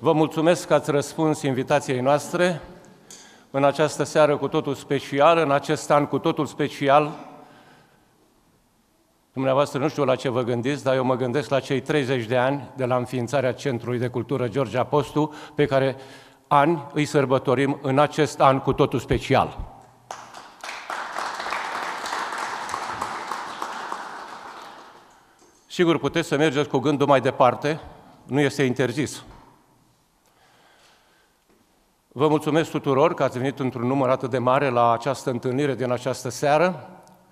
Vă mulțumesc că ați răspuns invitației noastre în această seară cu totul specială, în acest an cu totul special. Dumneavoastră nu știu la ce vă gândiți, dar eu mă gândesc la cei 30 de ani de la înființarea Centrului de Cultură George Apostu, pe care ani îi sărbătorim în acest an cu totul special. Sigur, puteți să mergeți cu gândul mai departe, nu este interzis. Vă mulțumesc tuturor că ați venit într-un număr atât de mare la această întâlnire din această seară.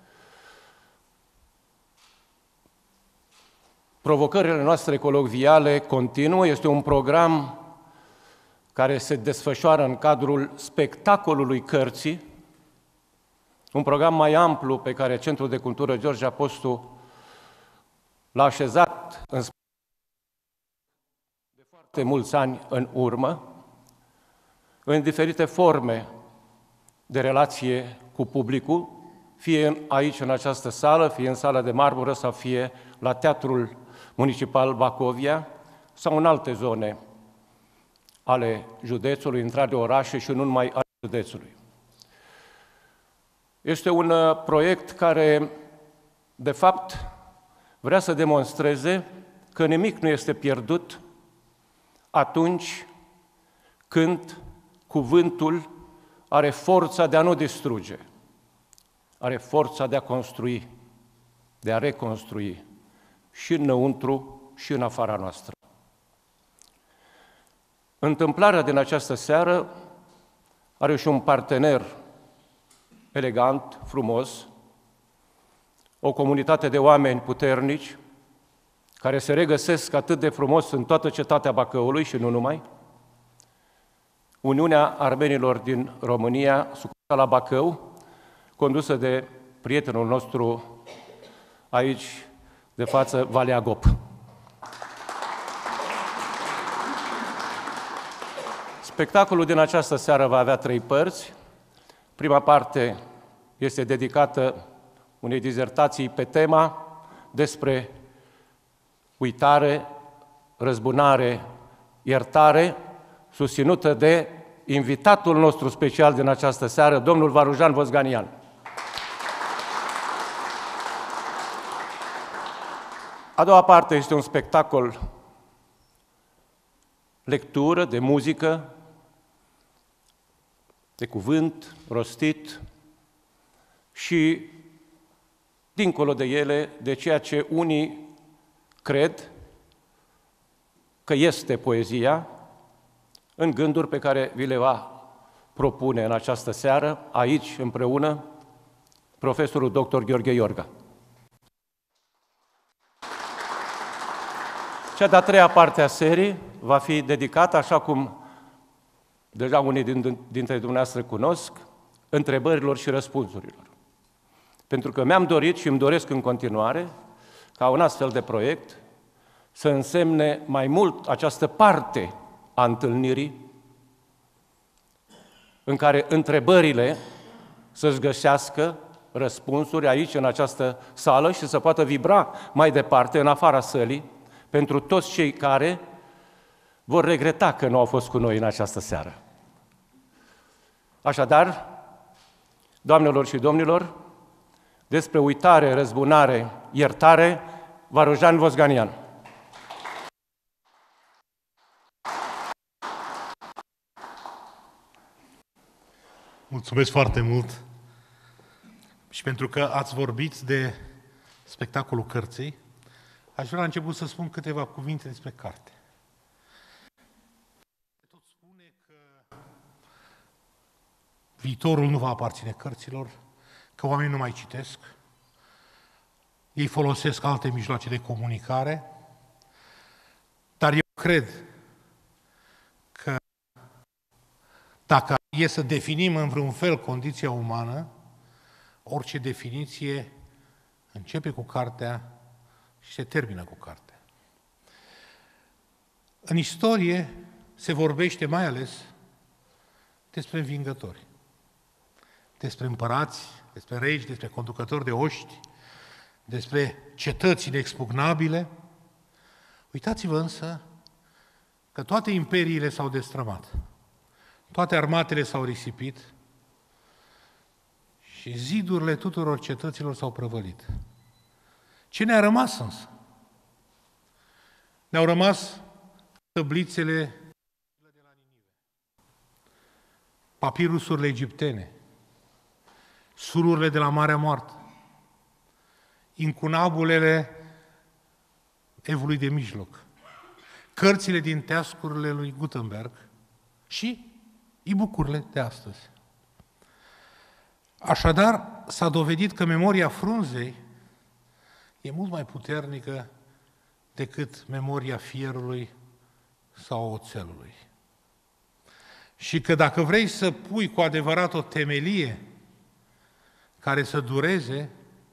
Provocările noastre colocviale continuă, este un program care se desfășoară în cadrul spectacolului cărții, un program mai amplu pe care Centrul de Cultură George Apostu l-a așezat de foarte mulți ani în urmă, în diferite forme de relație cu publicul, fie aici, în această sală, fie în sala de marmură, sau fie la Teatrul Municipal Bacovia, sau în alte zone ale județului, între ale orașe și nu numai ale județului. Este un proiect care, de fapt, vrea să demonstreze că nimic nu este pierdut atunci când cuvântul are forța de a nu distruge, are forța de a construi, de a reconstrui, și înăuntru și în afara noastră. Întâmplarea din această seară are și un partener elegant, frumos, o comunitate de oameni puternici, care se regăsesc atât de frumos în toată cetatea Bacăului și nu numai, Uniunea Armenilor din România, sucursala Bacău, condusă de prietenul nostru aici de față, Valea Gop. Spectacolul din această seară va avea 3 părți. Prima parte este dedicată unei dizertații pe tema despre uitare, răzbunare, iertare, susținută de invitatul nostru special din această seară, domnul Varujan Vosganian. A doua parte este un spectacol, lectură, de muzică, de cuvânt rostit și, dincolo de ele, de ceea ce unii cred că este poezia, în gânduri pe care vi le va propune în această seară, aici, împreună, profesorul dr. Gheorghe Iorga. Cea de-a treia parte a serii va fi dedicată, așa cum deja unii dintre dumneavoastră cunosc, întrebărilor și răspunsurilor. Pentru că mi-am dorit și îmi doresc în continuare ca un astfel de proiect să însemne mai mult această parte a întâlnirii în care întrebările să-și găsească răspunsuri aici, în această sală, și să poată vibra mai departe, în afara sălii, pentru toți cei care vor regreta că nu au fost cu noi în această seară. Așadar, doamnelor și domnilor, despre uitare, răzbunare, iertare, Varujan Vosganian. Mulțumesc foarte mult și pentru că ați vorbit de spectacolul cărții, aș vrea la început să spun câteva cuvinte despre carte. Tot spune că viitorul nu va aparține cărților, că oamenii nu mai citesc, ei folosesc alte mijloace de comunicare, dar eu cred că dacă e să definim în vreun fel condiția umană, orice definiție începe cu cartea și se termină cu cartea. În istorie se vorbește mai ales despre învingători, despre împărați, despre regi, despre conducători de oști, despre cetăți inexpugnabile. Uitați-vă însă că toate imperiile s-au destrămat, toate armatele s-au risipit și zidurile tuturor cetăților s-au prăvălit. Ce ne-a rămas însă? Ne-au rămas tăblițele de la Ninive, papirusurile egiptene, sulurile de la Marea Moartă, incunabulele Evului de Mijloc, cărțile din teascurile lui Gutenberg și e-book-urile de astăzi. Așadar, s-a dovedit că memoria frunzei e mult mai puternică decât memoria fierului sau oțelului. Și că dacă vrei să pui cu adevărat o temelie care să dureze,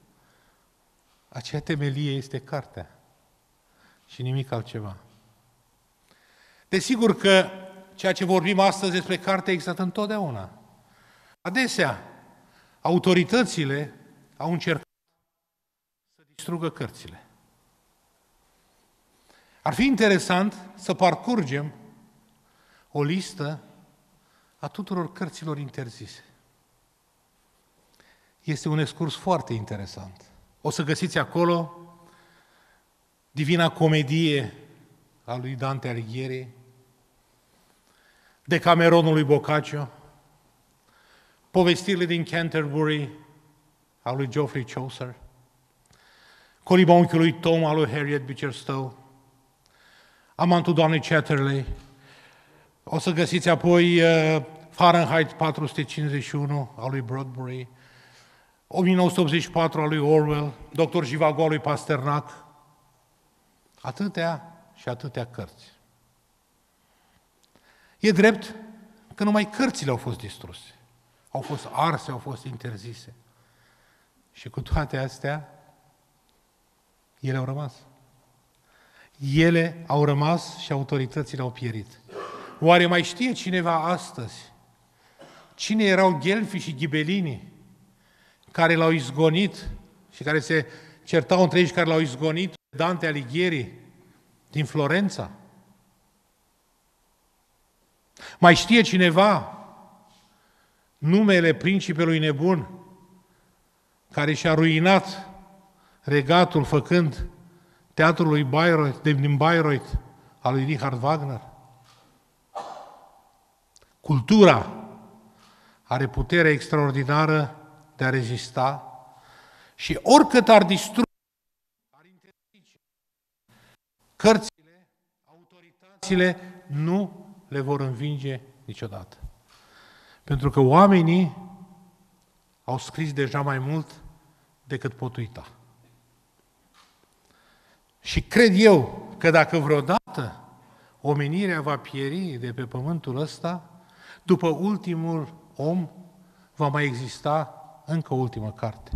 acea temelie este cartea și nimic altceva. Desigur că ceea ce vorbim astăzi despre carte a existat întotdeauna. Adesea, autoritățile au încercat să distrugă cărțile. Ar fi interesant să parcurgem o listă a tuturor cărților interzise. Este un excurs foarte interesant. O să găsiți acolo Divina Comedie a lui Dante Alighieri, Decameronul lui Boccaccio, Povestirile din Canterbury a lui Geoffrey Chaucer, Coliba unchiului Tom a lui Harriet Beecher Stowe, Amantul doamnei Chatterley. O să găsiți apoi Fahrenheit 451 a lui Bradbury, 1984 a lui Orwell, Dr. Zhivago a lui Pasternak, atâtea și atâtea cărți. E drept că numai cărțile au fost distruse, au fost arse, au fost interzise. Și cu toate astea, ele au rămas. Ele au rămas și autoritățile au pierit. Oare mai știe cineva astăzi cine erau Ghelfi și Ghibellini care l-au izgonit și care se certau între ei și care l-au izgonit Dante Alighieri din Florența? Mai știe cineva numele principelui nebun care și-a ruinat regatul făcând teatrul lui Bayreuth, din Bayreuth al lui Richard Wagner? Cultura are puterea extraordinară de a rezista și oricât ar distruge, ar interzice, cărțile, autoritățile nu le vor învinge niciodată. Pentru că oamenii au scris deja mai mult decât pot uita. Și cred eu că dacă vreodată omenirea va pieri de pe pământul ăsta, după ultimul om va mai exista încă o ultimă carte.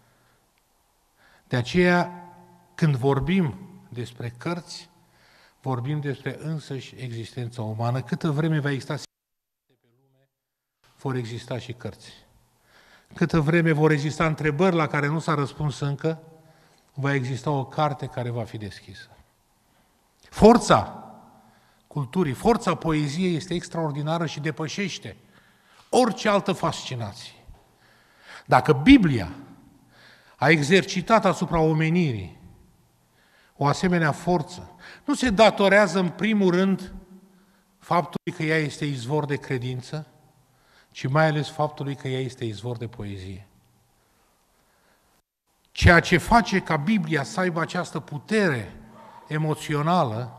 De aceea, când vorbim despre cărți, vorbim despre însăși existența umană. Câtă vreme va exista pe lume, vor exista și cărți. Câtă vreme vor exista întrebări la care nu s-a răspuns încă, va exista o carte care va fi deschisă. Forța culturii, forța poeziei este extraordinară și depășește orice altă fascinație. Dacă Biblia a exercitat asupra omenirii o asemenea forță, nu se datorează în primul rând faptului că ea este izvor de credință, ci mai ales faptului că ea este izvor de poezie. Ceea ce face ca Biblia să aibă această putere emoțională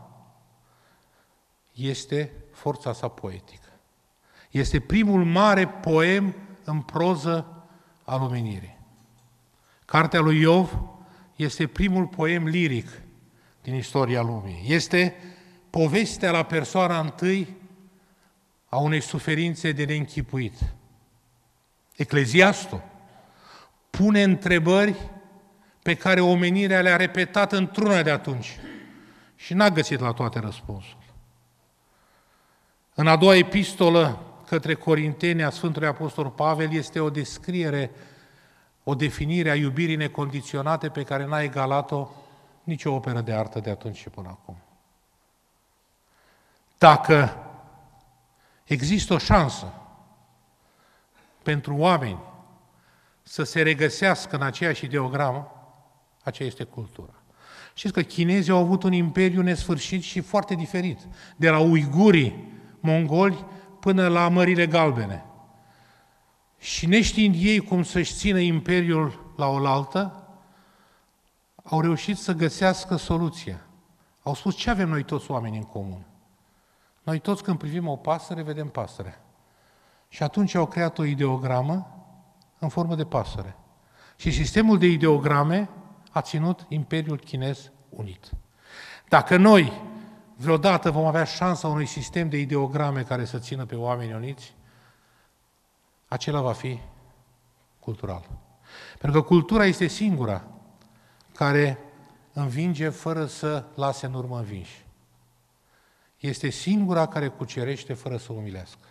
este forța sa poetică. Este primul mare poem în proză al omenirii. Cartea lui Iov este primul poem liric din istoria lumii. Este povestea la persoana întâi a unei suferințe de neînchipuit. Ecleziastul pune întrebări pe care omenirea le-a repetat într-una de atunci și n-a găsit la toate răspunsul. În a doua epistolă către Corinteni a Sfântului Apostol Pavel este o descriere, o definire a iubirii necondiționate pe care n-a egalat-o nicio operă de artă de atunci și până acum. Dacă există o șansă pentru oameni să se regăsească în aceeași ideogramă, aceea este cultura. Știți că chinezii au avut un imperiu nesfârșit și foarte diferit, de la uigurii mongoli până la Mările Galbene. Și neștiind ei cum să-și țină imperiul la oaltă, au reușit să găsească soluția. Au spus, ce avem noi toți oamenii în comun? Noi toți când privim o pasăre, vedem pasărea. Și atunci au creat o ideogramă în formă de pasăre. Și sistemul de ideograme a ținut Imperiul Chinez unit. Dacă noi vreodată vom avea șansa unui sistem de ideograme care să țină pe oameni uniți, acela va fi cultural. Pentru că cultura este singura care învinge fără să lase în urmă învinși. Este singura care cucerește fără să umilească.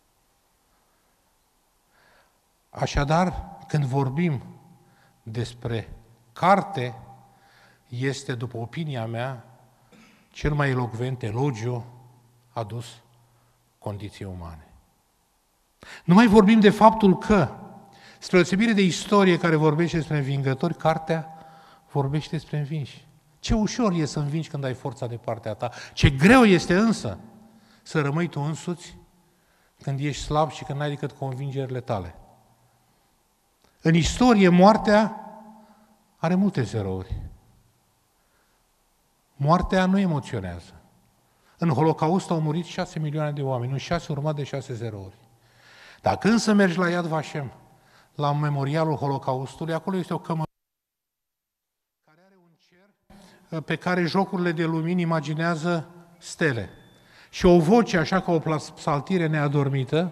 Așadar, când vorbim despre carte, este, după opinia mea, cel mai elocvent elogiu adus condiției umane. Nu mai vorbim de faptul că, spre deosebire de istorie care vorbește despre învingători, cartea vorbește despre învinși. Ce ușor e să învingi când ai forța de partea ta. Ce greu este însă să rămâi tu însuți când ești slab și când n-ai decât convingerile tale. În istorie, moartea are multe zerouri. Moartea nu emoționează. În Holocaust au murit 6 milioane de oameni, un 6 urmat de 6 zerouri. Dacă însă mergi la Yad Vashem, la memorialul Holocaustului, acolo este o cămără care are un cer pe care jocurile de lumini imaginează stele. Și o voce, așa ca o psaltire neadormită,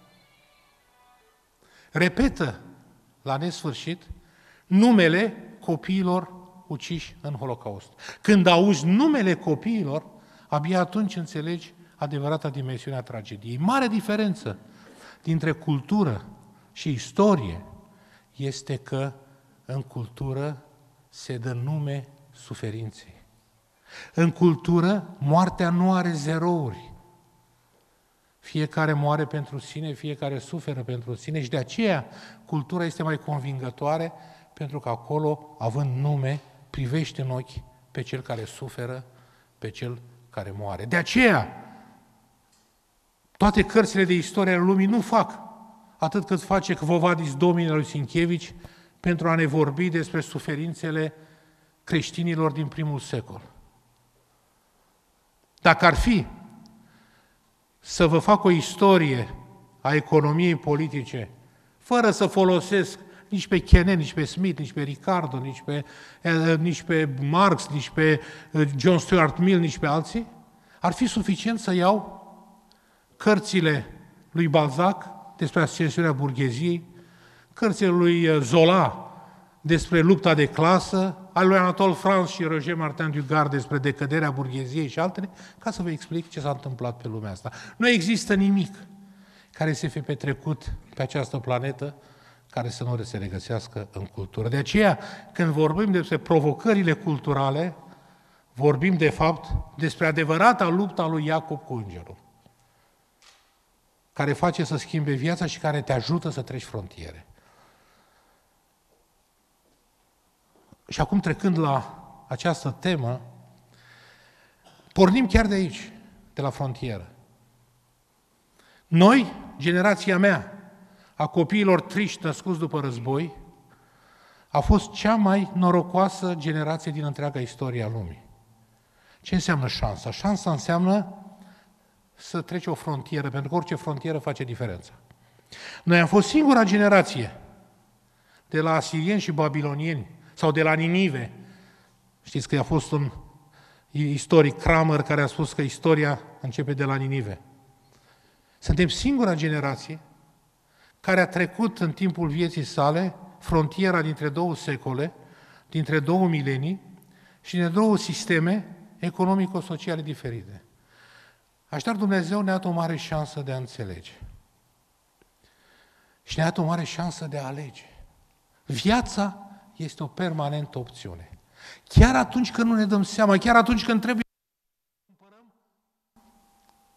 repetă la nesfârșit numele copiilor uciși în Holocaust. Când auzi numele copiilor, abia atunci înțelegi adevărata dimensiune a tragediei. Mare diferență dintre cultură și istorie este că în cultură se dă nume suferinței. În cultură, moartea nu are zerouri. Fiecare moare pentru sine, fiecare suferă pentru sine și de aceea cultura este mai convingătoare, pentru că acolo, având nume, privește în ochi pe cel care suferă, pe cel care moare. De aceea, toate cărțile de istorie ale lumii nu fac atât cât face Quo Vadis Domini lui Sienkiewicz pentru a ne vorbi despre suferințele creștinilor din primul secol. Dacă ar fi să vă fac o istorie a economiei politice, fără să folosesc nici pe Kennan, nici pe Smith, nici pe Ricardo, nici pe Marx, nici pe John Stuart Mill, nici pe alții, ar fi suficient să iau cărțile lui Balzac despre ascensiunea burgheziei, cărțile lui Zola despre lupta de clasă, al lui Anatole France și Roger Martin Dugard despre decăderea burgheziei și altele, ca să vă explic ce s-a întâmplat pe lumea asta. Nu există nimic care să fie petrecut pe această planetă care să nu se regăsească în cultură. De aceea, când vorbim despre provocările culturale, vorbim de fapt despre adevărata luptă a lui Iacob cu îngerul, care face să schimbe viața și care te ajută să treci frontiere. Și acum, trecând la această temă, pornim chiar de aici, de la frontieră. Noi, generația mea, a copiilor triști născuți după război, a fost cea mai norocoasă generație din întreaga istorie a lumii. Ce înseamnă șansa? Șansa înseamnă să treci o frontieră, pentru că orice frontieră face diferența. Noi am fost singura generație de la asirieni și babilonieni, sau de la Ninive. Știți că a fost un istoric, Kramer, care a spus că istoria începe de la Ninive. Suntem singura generație care a trecut în timpul vieții sale frontiera dintre două secole, dintre două milenii și dintre două sisteme economico-sociale diferite. Așadar, Dumnezeu ne-a dat o mare șansă de a înțelege. Și ne-a dat o mare șansă de a alege. Viața este o permanentă opțiune. Chiar atunci când nu ne dăm seama, chiar atunci când trebuie să cumpărăm,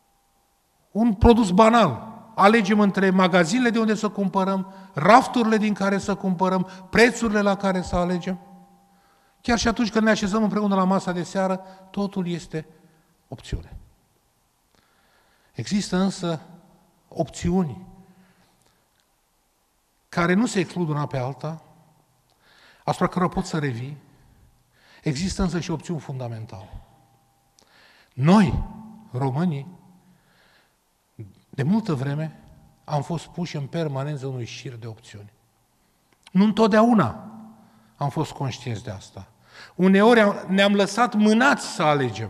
un produs banal. Alegem între magazinele de unde să cumpărăm, rafturile din care să cumpărăm, prețurile la care să alegem. Chiar și atunci când ne așezăm împreună la masa de seară, totul este opțiune. Există însă opțiuni care nu se exclud una pe alta, asupra cărora pot să revii. Există însă și opțiuni fundamentale. Noi, românii, de multă vreme am fost puși în permanență unui șir de opțiuni. Nu întotdeauna am fost conștienți de asta. Uneori ne-am lăsat mânați să alegem.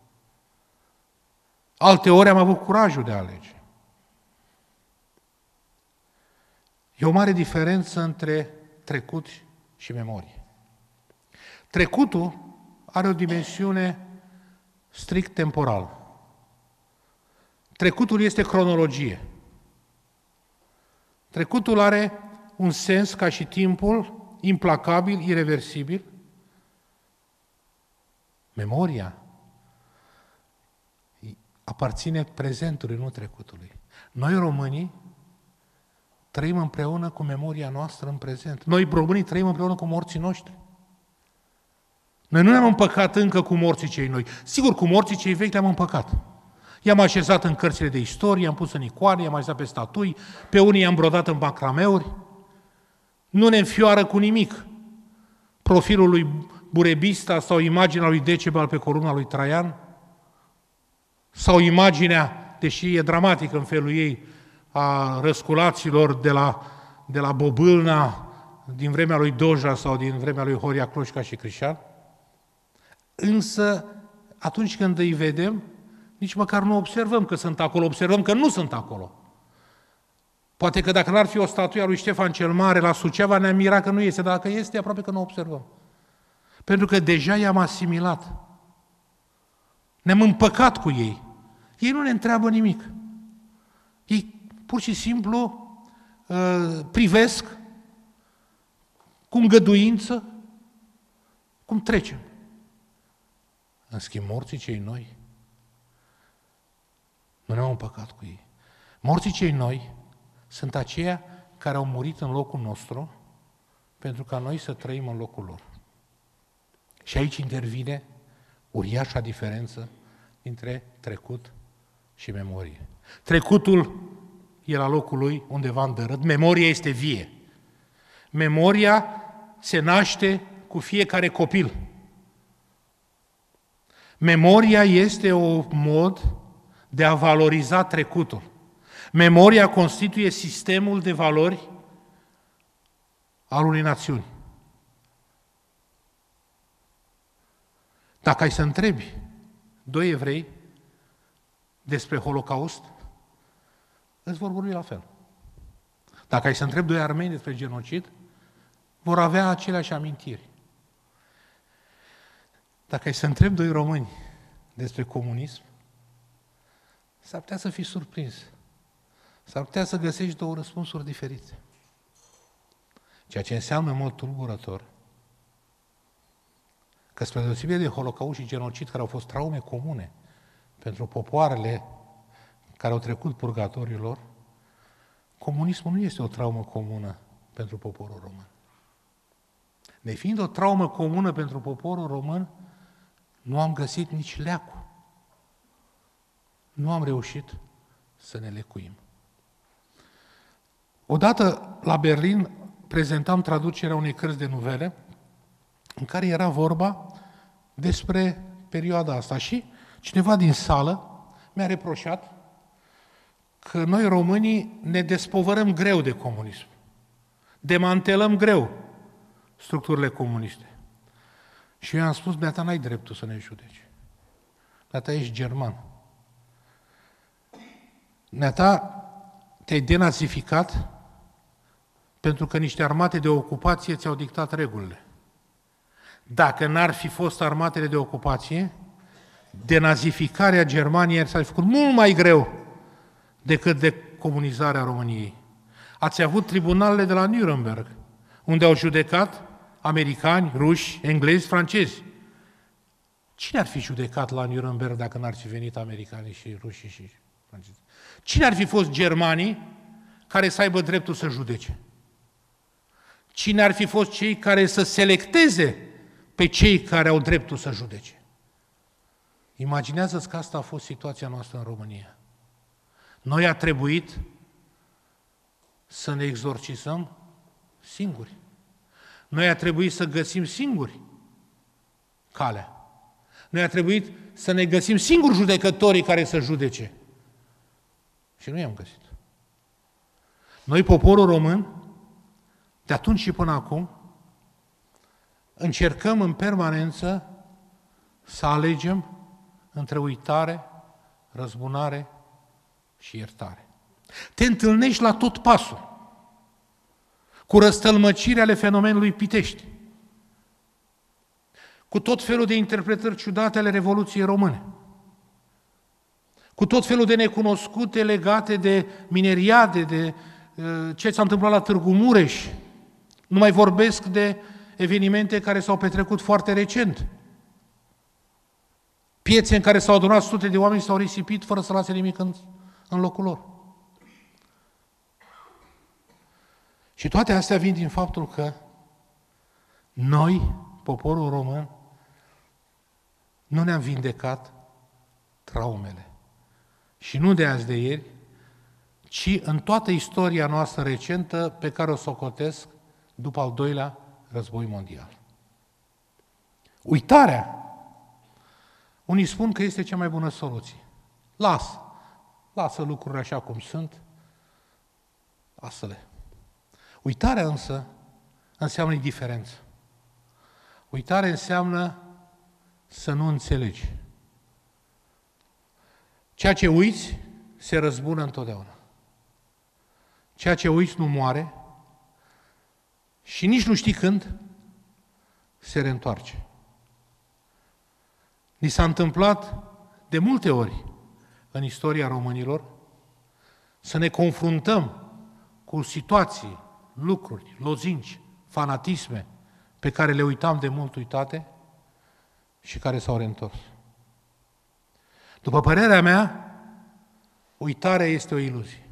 Alteori am avut curajul de a alege. E o mare diferență între trecut și memorie. Trecutul are o dimensiune strict temporală. Trecutul este cronologie. Trecutul are un sens ca și timpul, implacabil, ireversibil. Memoria aparține prezentului, nu trecutului. Noi, românii, trăim împreună cu memoria noastră în prezent. Noi, românii, trăim împreună cu morții noștri. Noi nu ne-am împăcat încă cu morții cei noi. Sigur, cu morții cei vechi ne-am împăcat. I-am așezat în cărțile de istorie, i-am pus în icoane, i-am așezat pe statui, pe unii i-am brodat în macrameuri. Nu ne înfioară cu nimic profilul lui Burebista sau imaginea lui Decebal pe columna lui Traian sau imaginea, deși e dramatică în felul ei, a răsculaților de la Bobâlna din vremea lui Doja sau din vremea lui Horia Cloșca și Crișan. Însă, atunci când îi vedem, nici măcar nu observăm că sunt acolo, observăm că nu sunt acolo. Poate că dacă n-ar fi o statuie a lui Ștefan cel Mare la Suceava, ne-am mirat că nu este, dar dacă este, aproape că nu observăm. Pentru că deja i-am asimilat. Ne-am împăcat cu ei. Ei nu ne întreabă nimic. Ei pur și simplu privesc cu îngăduință cum trecem. În schimb, morții cei noi, nu ne-am împăcat cu ei. Morții cei noi sunt aceia care au murit în locul nostru pentru ca noi să trăim în locul lor. Și aici intervine uriașa diferență dintre trecut și memorie. Trecutul e la locul lui undeva în dărât, memoria este vie. Memoria se naște cu fiecare copil. Memoria este un mod de a valoriza trecutul. Memoria constituie sistemul de valori al unei națiuni. Dacă ai să întrebi doi evrei despre Holocaust, îți vor vorbi la fel. Dacă ai să întrebi doi armeni despre genocid, vor avea aceleași amintiri. Dacă ai să întrebi doi români despre comunism, s-ar putea să fii surprins. S-ar putea să găsești două răspunsuri diferite. Ceea ce înseamnă în mod tulburător că spre deosebire de Holocaust și genocid, care au fost traume comune pentru popoarele care au trecut purgatoriul lor, comunismul nu este o traumă comună pentru poporul român. Nefiind o traumă comună pentru poporul român, nu am găsit nici leacul. Nu am reușit să ne lecuim. Odată la Berlin prezentam traducerea unei cărți de nuvele în care era vorba despre perioada asta și cineva din sală mi-a reproșat că noi românii ne despovărăm greu de comunism. Demantelăm greu structurile comuniste. Și eu i-am spus, dumneata, n-ai dreptul să ne judeci. Dumneata, ești german. Dumneata, te-ai denazificat pentru că niște armate de ocupație ți-au dictat regulile. Dacă n-ar fi fost armatele de ocupație, denazificarea Germaniei s-ar fi făcut mult mai greu decât decomunizarea României. Ați avut tribunalele de la Nuremberg, unde au judecat americani, ruși, englezi, francezi. Cine ar fi judecat la Nuremberg dacă n-ar fi venit americanii și rușii și Cine ar fi fost germanii care să aibă dreptul să judece? Cine ar fi fost cei care să selecteze pe cei care au dreptul să judece? Imaginează-ți că asta a fost situația noastră în România. Noi a trebuit să ne exorcizăm singuri. Noi a trebuit să găsim singuri calea. Noi a trebuit să ne găsim singuri judecătorii care să judece. Și nu i-am găsit. Noi, poporul român, de atunci și până acum, încercăm în permanență să alegem între uitare, răzbunare și iertare. Te întâlnești la tot pasul cu răstălmăciri ale fenomenului Pitești, cu tot felul de interpretări ciudate ale Revoluției Române, cu tot felul de necunoscute legate de mineriade, de ce s-a întâmplat la Târgu Mureș. Nu mai vorbesc de evenimente care s-au petrecut foarte recent. Piețe în care s-au adunat sute de oameni și s-au risipit fără să lase nimic în locul lor. Și toate astea vin din faptul că noi, poporul român, nu ne-am vindecat traumele. Și nu de azi de ieri, ci în toată istoria noastră recentă pe care o socotesc după al doilea război mondial. Uitarea. Unii spun că este cea mai bună soluție. Lasă lucrurile așa cum sunt, lasă-le. Uitarea însă înseamnă indiferență. Uitarea înseamnă să nu înțelegi. Ceea ce uiți se răzbună întotdeauna. Ceea ce uiți nu moare și nici nu știi când se reîntoarce. Ni s-a întâmplat de multe ori în istoria românilor să ne confruntăm cu situații, lucruri, lozinci, fanatisme pe care le uitam de mult uitate și care s-au reîntors. După părerea mea, uitarea este o iluzie.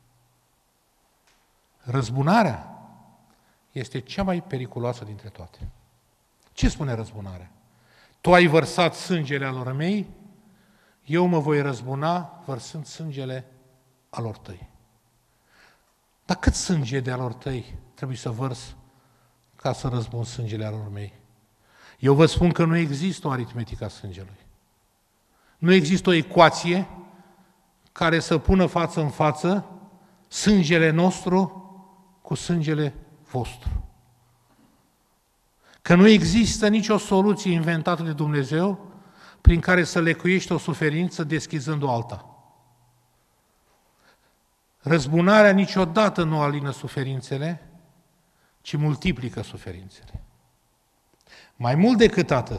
Răzbunarea este cea mai periculoasă dintre toate. Ce spune răzbunarea? Tu ai vărsat sângele alor mei, eu mă voi răzbuna vărsând sângele alor tăi. Dar cât sânge de alor tăi trebuie să vărs ca să răzbun sângele alor mei? Eu vă spun că nu există o aritmetică a sângelui. Nu există o ecuație care să pună față în față sângele nostru cu sângele vostru. Că nu există nicio soluție inventată de Dumnezeu prin care să lecuiești o suferință deschizând o alta. Răzbunarea niciodată nu alină suferințele, ci multiplică suferințele. Mai mult decât atât,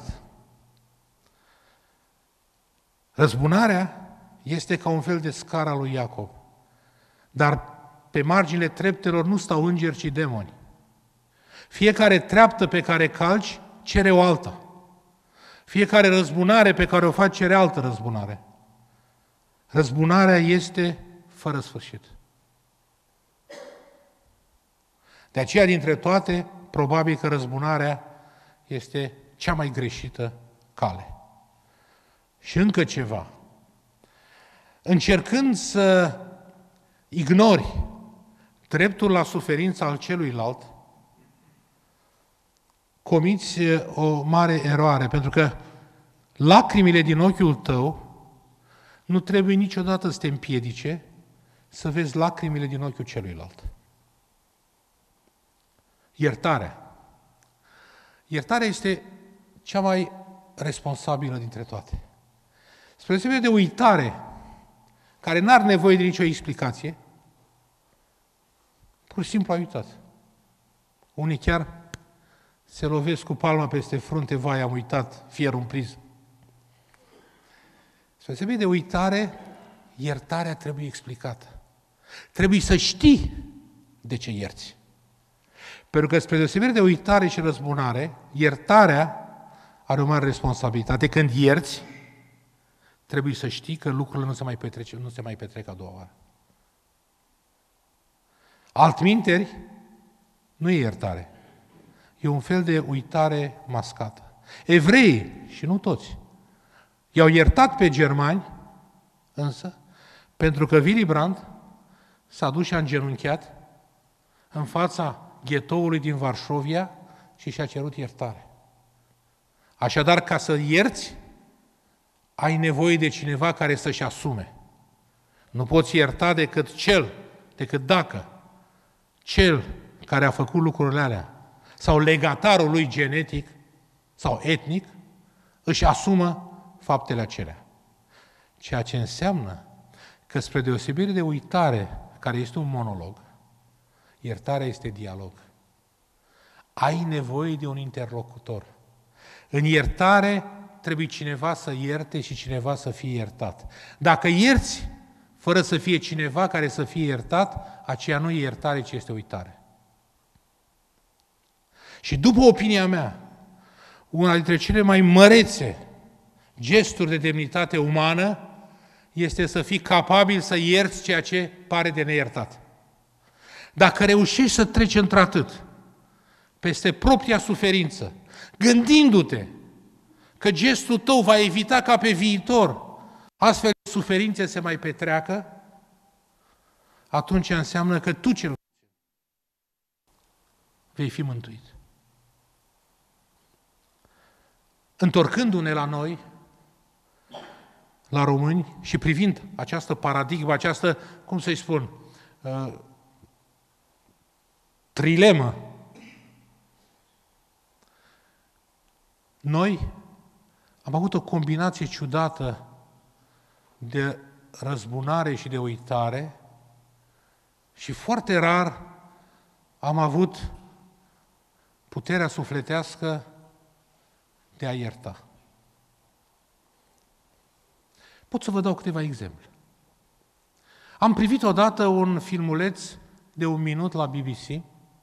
răzbunarea este ca un fel de scara lui Iacob, dar pe marginile treptelor nu stau îngeri, ci demoni. Fiecare treaptă pe care calci cere o alta. Fiecare răzbunare pe care o faci cere altă răzbunare. Răzbunarea este fără sfârșit. De aceea, dintre toate, probabil că răzbunarea este cea mai greșită cale. Și încă ceva. Încercând să ignori dreptul la suferință al celuilalt, comiți o mare eroare, pentru că lacrimile din ochiul tău nu trebuie niciodată să te împiedice să vezi lacrimile din ochiul celuilalt. Iertarea. Iertarea este cea mai responsabilă dintre toate. Spre deosebire de uitare, care n-are nevoie de nicio explicație, pur și simplu a uitat. Unii chiar se lovesc cu palma peste frunte, vai, am uitat fierul în priză. Spre deosebire de uitare, iertarea trebuie explicată. Trebuie să știi de ce ierți. Pentru că, spre deosebire de uitare și răzbunare, iertarea are o mare responsabilitate. Când ierți, trebuie să știi că lucrurile nu se mai petrec a doua oară. Altminteri, nu e iertare. E un fel de uitare mascată. Evreii, și nu toți, i-au iertat pe germani, însă, pentru că Willy Brandt s-a dus și a îngenunchiat în fața ghetoului din Varșovia și și-a cerut iertare. Așadar, ca să ierți, ai nevoie de cineva care să-și asume. Nu poți ierta decât dacă cel care a făcut lucrurile alea sau legatarul lui genetic sau etnic își asumă faptele acelea. Ceea ce înseamnă că, spre deosebire de uitare, care este un monolog, iertarea este dialog. Ai nevoie de un interlocutor. În iertare trebuie cineva să ierte și cineva să fie iertat. Dacă ierți fără să fie cineva care să fie iertat, aceea nu e iertare, ci este uitare. Și după opinia mea, una dintre cele mai mărețe gesturi de demnitate umană este să fii capabil să ierți ceea ce pare de neiertat. Dacă reușești să treci într-atât peste propria suferință, gândindu-te că gestul tău va evita ca pe viitor astfel de suferințe se mai petreacă, atunci înseamnă că tu cel vei fi mântuit. Întorcându-ne la noi, la români, și privind această paradigmă, această, cum să-i spun, trilemă, noi am avut o combinație ciudată de răzbunare și de uitare și foarte rar am avut puterea sufletească de a ierta. Pot să vă dau câteva exemple. Am privit odată un filmuleț de 1 minut la BBC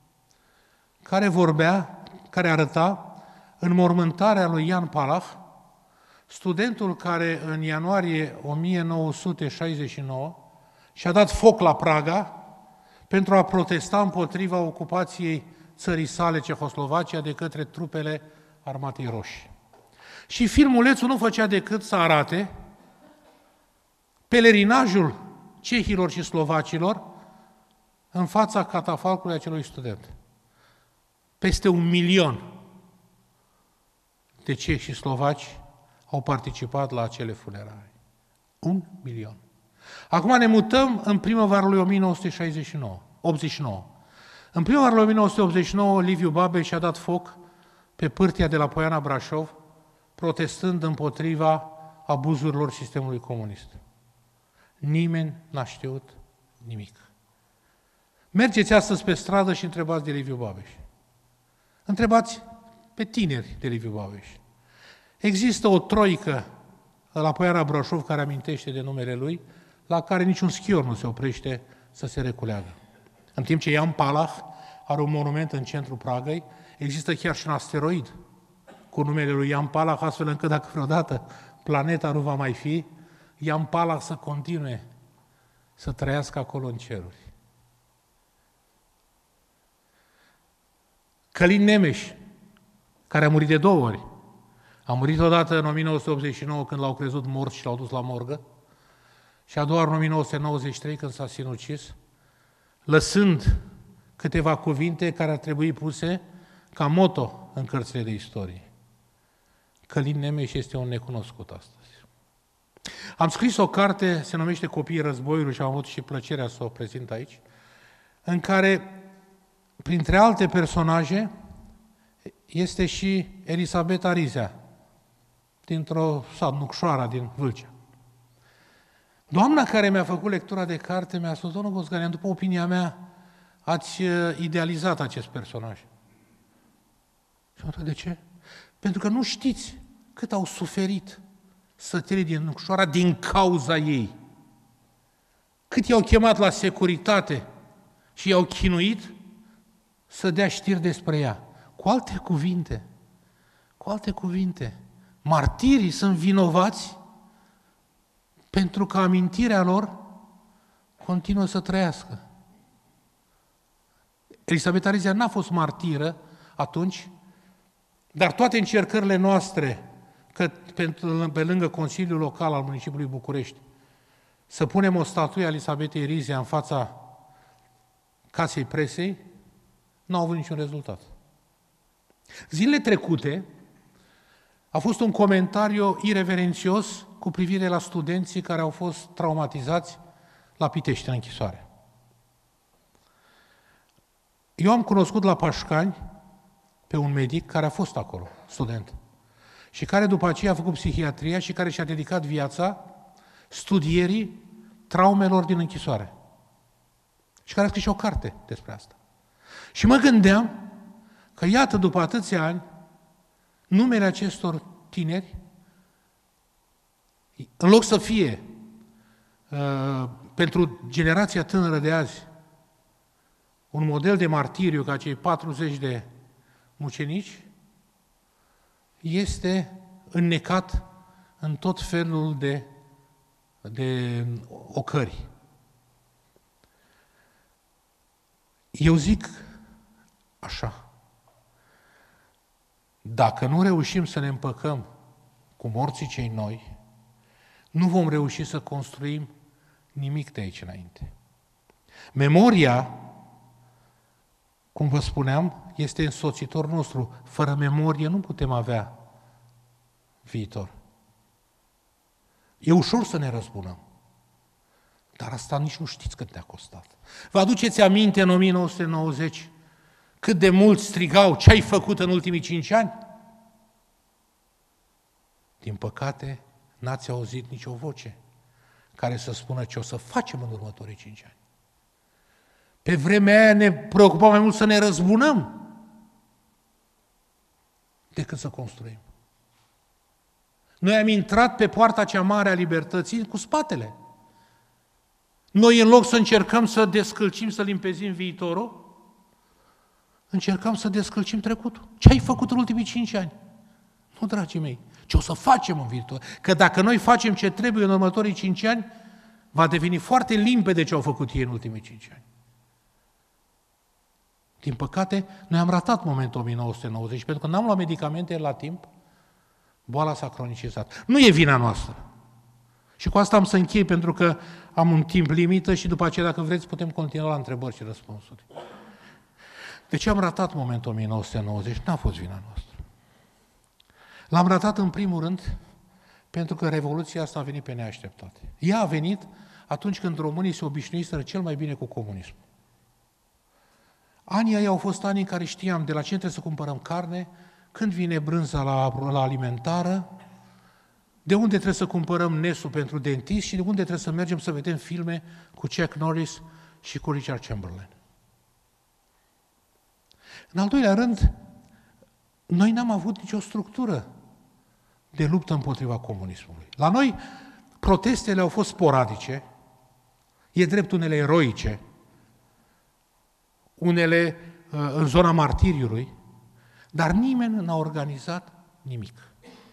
care arăta înmormântarea lui Jan Palach, studentul care în ianuarie 1969 și-a dat foc la Praga pentru a protesta împotriva ocupației țării sale, Cehoslovacia, de către trupele Armatei Roșii. Și filmulețul nu făcea decât să arate pelerinajul cehilor și slovacilor în fața catafalcului acelui student. Peste 1 milion de cehi și slovaci au participat la acele funerale. 1 milion. Acum ne mutăm în primăvara lui 1989. În primăvara lui 1989, Liviu Babel și-a dat foc pe pârtia de la Poiana Brașov, protestând împotriva abuzurilor sistemului comunist. Nimeni n-a știut nimic. Mergeți astăzi pe stradă și întrebați de Liviu Babeș. Întrebați pe tineri de Liviu Babeș. Există o troică la Poiana Brașov care amintește de numele lui, la care niciun schior nu se oprește să se reculeagă. În timp ce Jan Palach are un monument în centrul Pragăi, există chiar și un asteroid cu numele lui Jan Palach, astfel încât dacă vreodată planeta nu va mai fi, Jan Palach să continue să trăiască acolo în ceruri. Călin Nemes, care a murit de 2 ori, a murit odată în 1989 când l-au crezut mort și l-au dus la morgă, și a doua ori în 1993 când s-a sinucis, lăsând câteva cuvinte care ar trebui puse ca moto în cărțile de istorie. Călin Nemes este un necunoscut astăzi. Am scris o carte, se numește Copiii războiului și am avut și plăcerea să o prezint aici, în care, printre alte personaje, este și Elisabeta Rizea, dintr-o sat Nucșoara din Vâlcea. Doamna care mi-a făcut lectura de carte mi-a spus: domnul Bosganian, după opinia mea, ați idealizat acest personaj. Și am întrebat: de ce? Pentru că nu știți cât au suferit sătenii din Nucșoara din cauza ei. Cât i-au chemat la securitate și i-au chinuit să dea știri despre ea. Cu alte cuvinte, martirii sunt vinovați pentru că amintirea lor continuă să trăiască. Elisabeta Rezia n-a fost martiră atunci, dar toate încercările noastre, că pe lângă Consiliul Local al Municipiului București, să punem o statuie a Elisabetei Rezia în fața Casei Presei, nu au avut niciun rezultat. Zilele trecute a fost un comentariu ireverențios cu privire la studenții care au fost traumatizați la Pitești, în închisoare. Eu am cunoscut la Pașcani pe un medic care a fost acolo, student, și care după aceea a făcut psihiatria și care și-a dedicat viața studierii traumelor din închisoare. Și care a scris și o carte despre asta. Și mă gândeam că, iată, după atâția ani, numele acestor tineri, în loc să fie pentru generația tânără de azi un model de martiriu ca cei 40 de mucenici, este înnecat în tot felul de ocări. Eu zic așa, dacă nu reușim să ne împăcăm cu morții cei noi, nu vom reuși să construim nimic de aici înainte. Memoria, cum vă spuneam, este însoțitor nostru. Fără memorie nu putem avea viitor. E ușor să ne răzbunăm, dar asta nici nu știți cât te-a costat. Vă aduceți aminte în 1990 cât de mulți strigau ce ai făcut în ultimii 5 ani? Din păcate, n-ați auzit nicio voce care să spună ce o să facem în următorii 5 ani. Pe vremea aia ne preocupa mai mult să ne răzbunăm decât să construim. Noi am intrat pe poarta cea mare a libertății cu spatele. Noi, în loc să încercăm să descălcim, să limpezim viitorul, încercăm să descălcim trecutul. Ce ai făcut în ultimii 5 ani? Nu, dragii mei, ce o să facem în viitor? Că dacă noi facem ce trebuie în următorii 5 ani, va deveni foarte limpede ce au făcut ei în ultimii 5 ani. Din păcate, noi am ratat momentul 1990, pentru că n-am luat medicamente la timp, boala s-a cronicizat. Nu e vina noastră. Și cu asta am să închei, pentru că am un timp limită și după aceea, dacă vreți, putem continua la întrebări și răspunsuri. De ce am ratat momentul 1990? N-a fost vina noastră. L-am ratat în primul rând pentru că Revoluția asta a venit pe neașteptate. Ea a venit atunci când românii se obișnuiseră cel mai bine cu comunismul. Anii ăia au fost ani în care știam de la ce trebuie să cumpărăm carne, când vine brânza la alimentară, de unde trebuie să cumpărăm Nesul pentru dentist și de unde trebuie să mergem să vedem filme cu Chuck Norris și cu Richard Chamberlain. În al doilea rând, noi n-am avut nicio structură de luptă împotriva comunismului. La noi, protestele au fost sporadice, e drept unele eroice, unele în zona martiriului, dar nimeni n-a organizat nimic.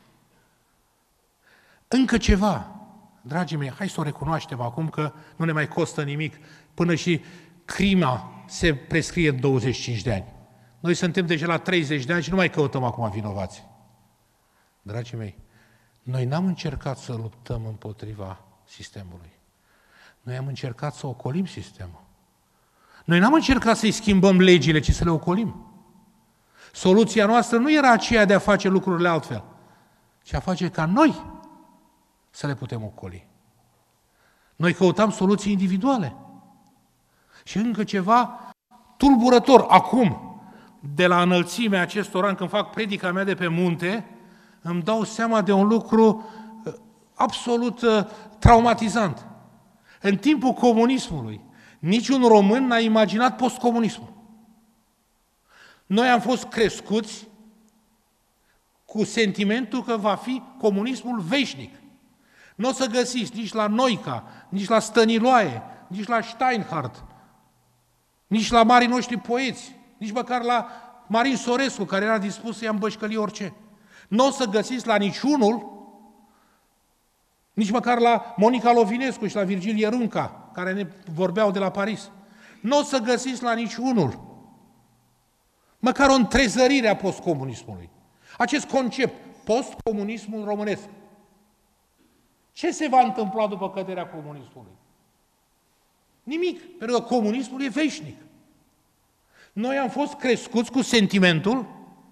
Încă ceva, dragii mei, hai să o recunoaștem acum că nu ne mai costă nimic, până și crima se prescrie în 25 de ani. Noi suntem deja la 30 de ani și nu mai căutăm acum vinovați. Dragii mei, noi n-am încercat să luptăm împotriva sistemului. Noi am încercat să ocolim sistemul. Noi n-am încercat să-i schimbăm legile, ci să le ocolim. Soluția noastră nu era aceea de a face lucrurile altfel, ci a face ca noi să le putem ocoli. Noi căutam soluții individuale. Și încă ceva tulburător. Acum, de la înălțimea acestor ani, când fac predica mea de pe munte, îmi dau seama de un lucru absolut traumatizant. În timpul comunismului, niciun român n-a imaginat postcomunismul. Noi am fost crescuți cu sentimentul că va fi comunismul veșnic. Nu o să găsiți nici la Noica, nici la Stăniloae, nici la Steinhardt, nici la marii noștri poeți, nici măcar la Marin Sorescu, care era dispus să ia în bășcălie orice. Nu o să găsiți la niciunul Nici măcar la Monica Lovinescu și la Virgil Ierunca, care ne vorbeau de la Paris. Nu o să găsiți la niciunul măcar o întrezărire a postcomunismului. Acest concept, postcomunismul românesc. Ce se va întâmpla după căderea comunismului? Nimic, pentru că comunismul e veșnic. Noi am fost crescuți cu sentimentul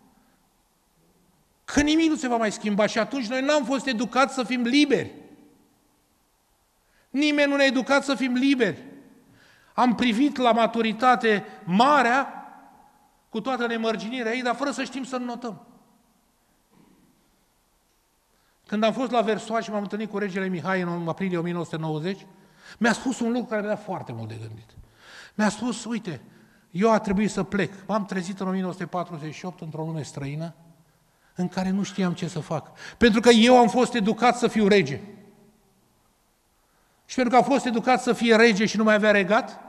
că nimic nu se va mai schimba și atunci noi n-am fost educați să fim liberi. Nimeni nu ne-a educat să fim liberi. Am privit la maturitate marea, cu toată nemărginirea ei, dar fără să știm să notăm. Când am fost la Versoa și m-am întâlnit cu regele Mihai în aprilie 1990, mi-a spus un lucru care mi-a dat foarte mult de gândit. Mi-a spus, uite, eu a trebuit să plec. M-am trezit în 1948 într-o lume străină în care nu știam ce să fac. Pentru că eu am fost educat să fiu rege. Și pentru că a fost educat să fie rege și nu mai avea regat,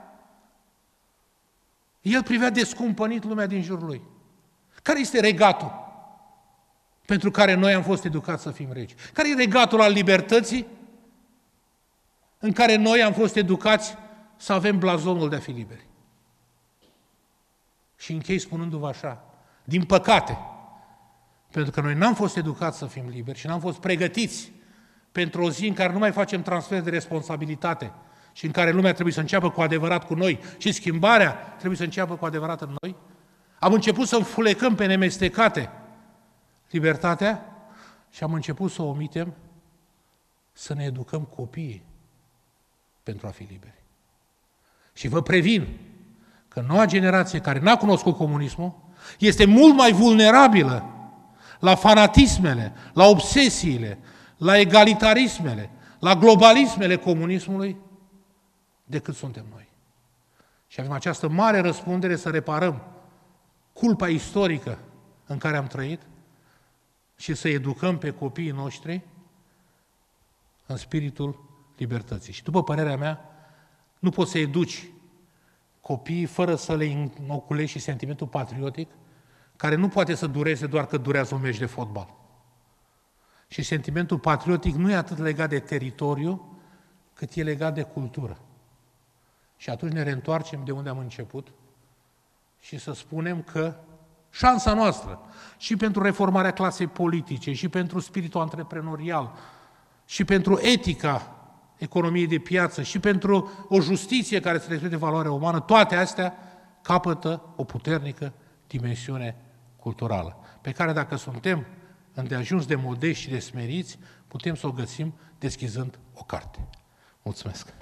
el privea descumpănit lumea din jurul lui. Care este regatul pentru care noi am fost educați să fim regi? Care e regatul al libertății în care noi am fost educați să avem blazonul de a fi liberi? Și închei spunându-vă așa, din păcate, pentru că noi n-am fost educați să fim liberi și n-am fost pregătiți pentru o zi în care nu mai facem transfer de responsabilitate și în care lumea trebuie să înceapă cu adevărat cu noi și schimbarea trebuie să înceapă cu adevărat în noi, am început să înfulecăm pe nemestecate libertatea și am început să o omitem, să ne educăm copiii pentru a fi liberi. Și vă previn că noua generație care n-a cunoscut comunismul este mult mai vulnerabilă la fanatismele, la obsesiile, la egalitarismele, la globalismele comunismului decât suntem noi. Și avem această mare răspundere să reparăm culpa istorică în care am trăit și să educăm pe copiii noștri în spiritul libertății. Și după părerea mea, nu poți să educi copiii fără să le inoculezi și sentimentul patriotic, care nu poate să dureze doar că durează un meci de fotbal. Și sentimentul patriotic nu e atât legat de teritoriu, cât e legat de cultură. Și atunci ne reîntoarcem de unde am început și să spunem că șansa noastră și pentru reformarea clasei politice, și pentru spiritul antreprenorial, și pentru etica economiei de piață, și pentru o justiție care să respecte valoarea umană, toate astea capătă o puternică dimensiune culturală, pe care dacă suntem îndeajuns de modești și de smeriți, putem să o găsim deschizând o carte. Mulțumesc!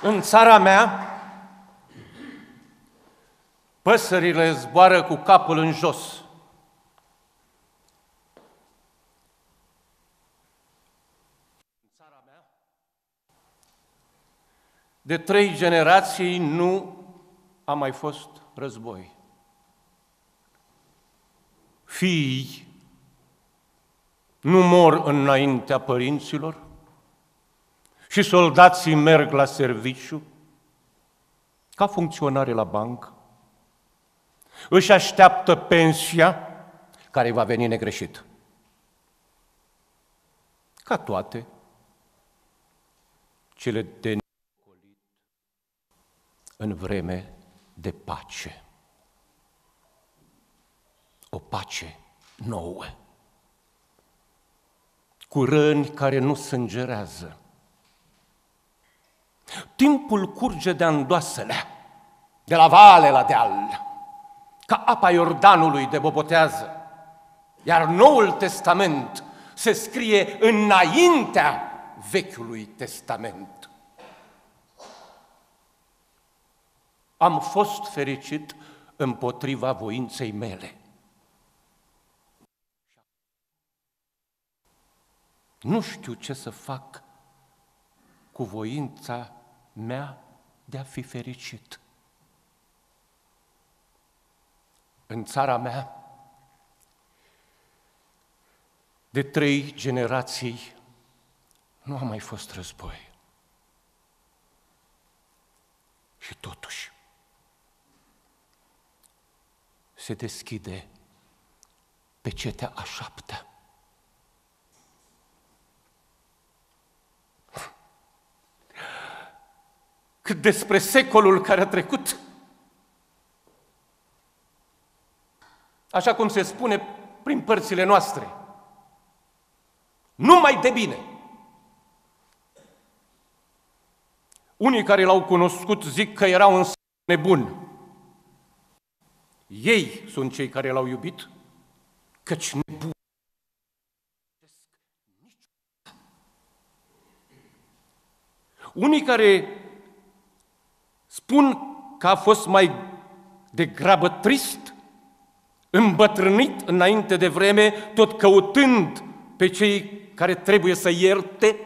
În țara mea, păsările zboară cu capul în jos. În țara mea, de 3 generații nu a mai fost război. Fiii nu mor înaintea părinților și soldații merg la serviciu ca funcționare la bancă. Își așteaptă pensia care va veni negreșit. Ca toate cele de neocolit în vreme de pace. O pace nouă, cu răni care nu sângerează. Timpul curge de îndoasele, de la vale la deal, ca apa Iordanului debobotează, iar Noul Testament se scrie înaintea Vechiului Testament. Am fost fericit împotriva voinței mele. Nu știu ce să fac cu voința mea de a fi fericit. În țara mea, de 3 generații, nu a mai fost război. Și totuși, se deschide pecetea a 7-a. Cât despre secolul care a trecut, așa cum se spune prin părțile noastre, numai de bine. Unii care l-au cunoscut zic că era un nebun. Ei sunt cei care l-au iubit, căci nebun. Unii care spun că a fost mai degrabă trist, îmbătrânit înainte de vreme, tot căutând pe cei care trebuie să ierte,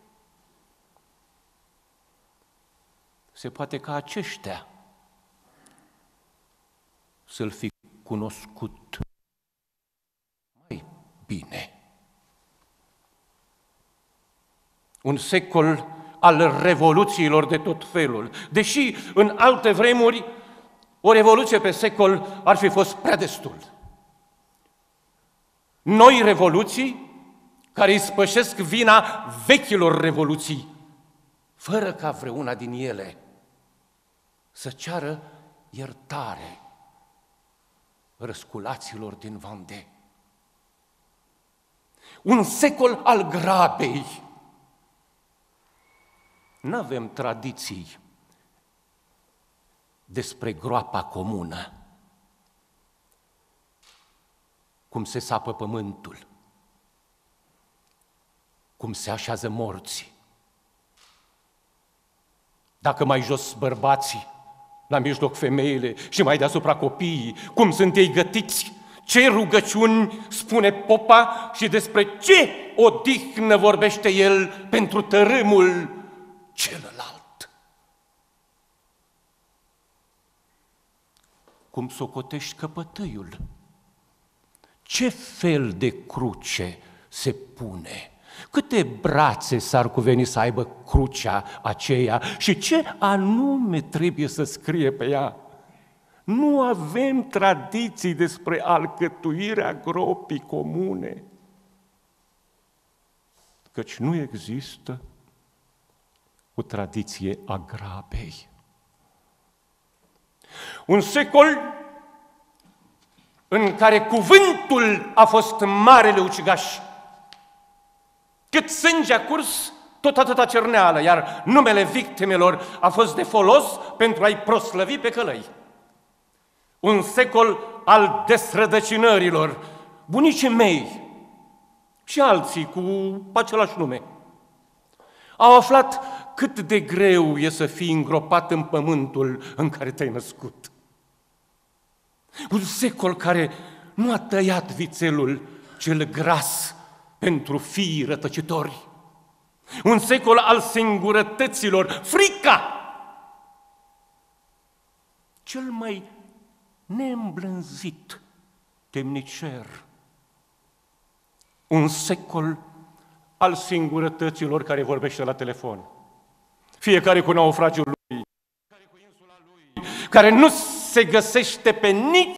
se poate ca aceștia să-l fi cunoscut mai bine. Un secol al revoluțiilor de tot felul. Deși în alte vremuri o revoluție pe secol ar fi fost prea destul. Noi revoluții care îi spășesc vina vechilor revoluții, fără ca vreuna din ele să ceară iertare răsculaților din Vendée. Un secol al grabei. N-avem tradiții despre groapa comună, cum se sapă pământul, cum se așează morții. Dacă mai jos bărbații, la mijloc femeile și mai deasupra copiii, cum sunt ei gătiți, ce rugăciuni spune popa și despre ce odihnă vorbește el pentru tărâmul celălalt. Cum socotești căpătâiul? Ce fel de cruce se pune? Câte brațe s-ar cuveni să aibă crucea aceea și ce anume trebuie să scrie pe ea? Nu avem tradiții despre alcătuirea gropii comune, căci nu există o tradiție a grabei. Un secol în care cuvântul a fost marele ucigaș. Cât sânge a curs, tot atâta cerneală, iar numele victimelor a fost de folos pentru a-i proslăvi pe călăi. Un secol al desrădăcinărilor. Bunicii mei și alții cu același nume au aflat cât de greu e să fii îngropat în pământul în care te-ai născut. Un secol care nu a tăiat vițelul cel gras pentru fiii rătăcitori. Un secol al singurătăților, frica, cel mai neîmblânzit temnicer. Un secol al singurătăților care vorbește la telefon. Fiecare cu naufragiul lui, fiecare cu insula lui, care nu se găsește pe nici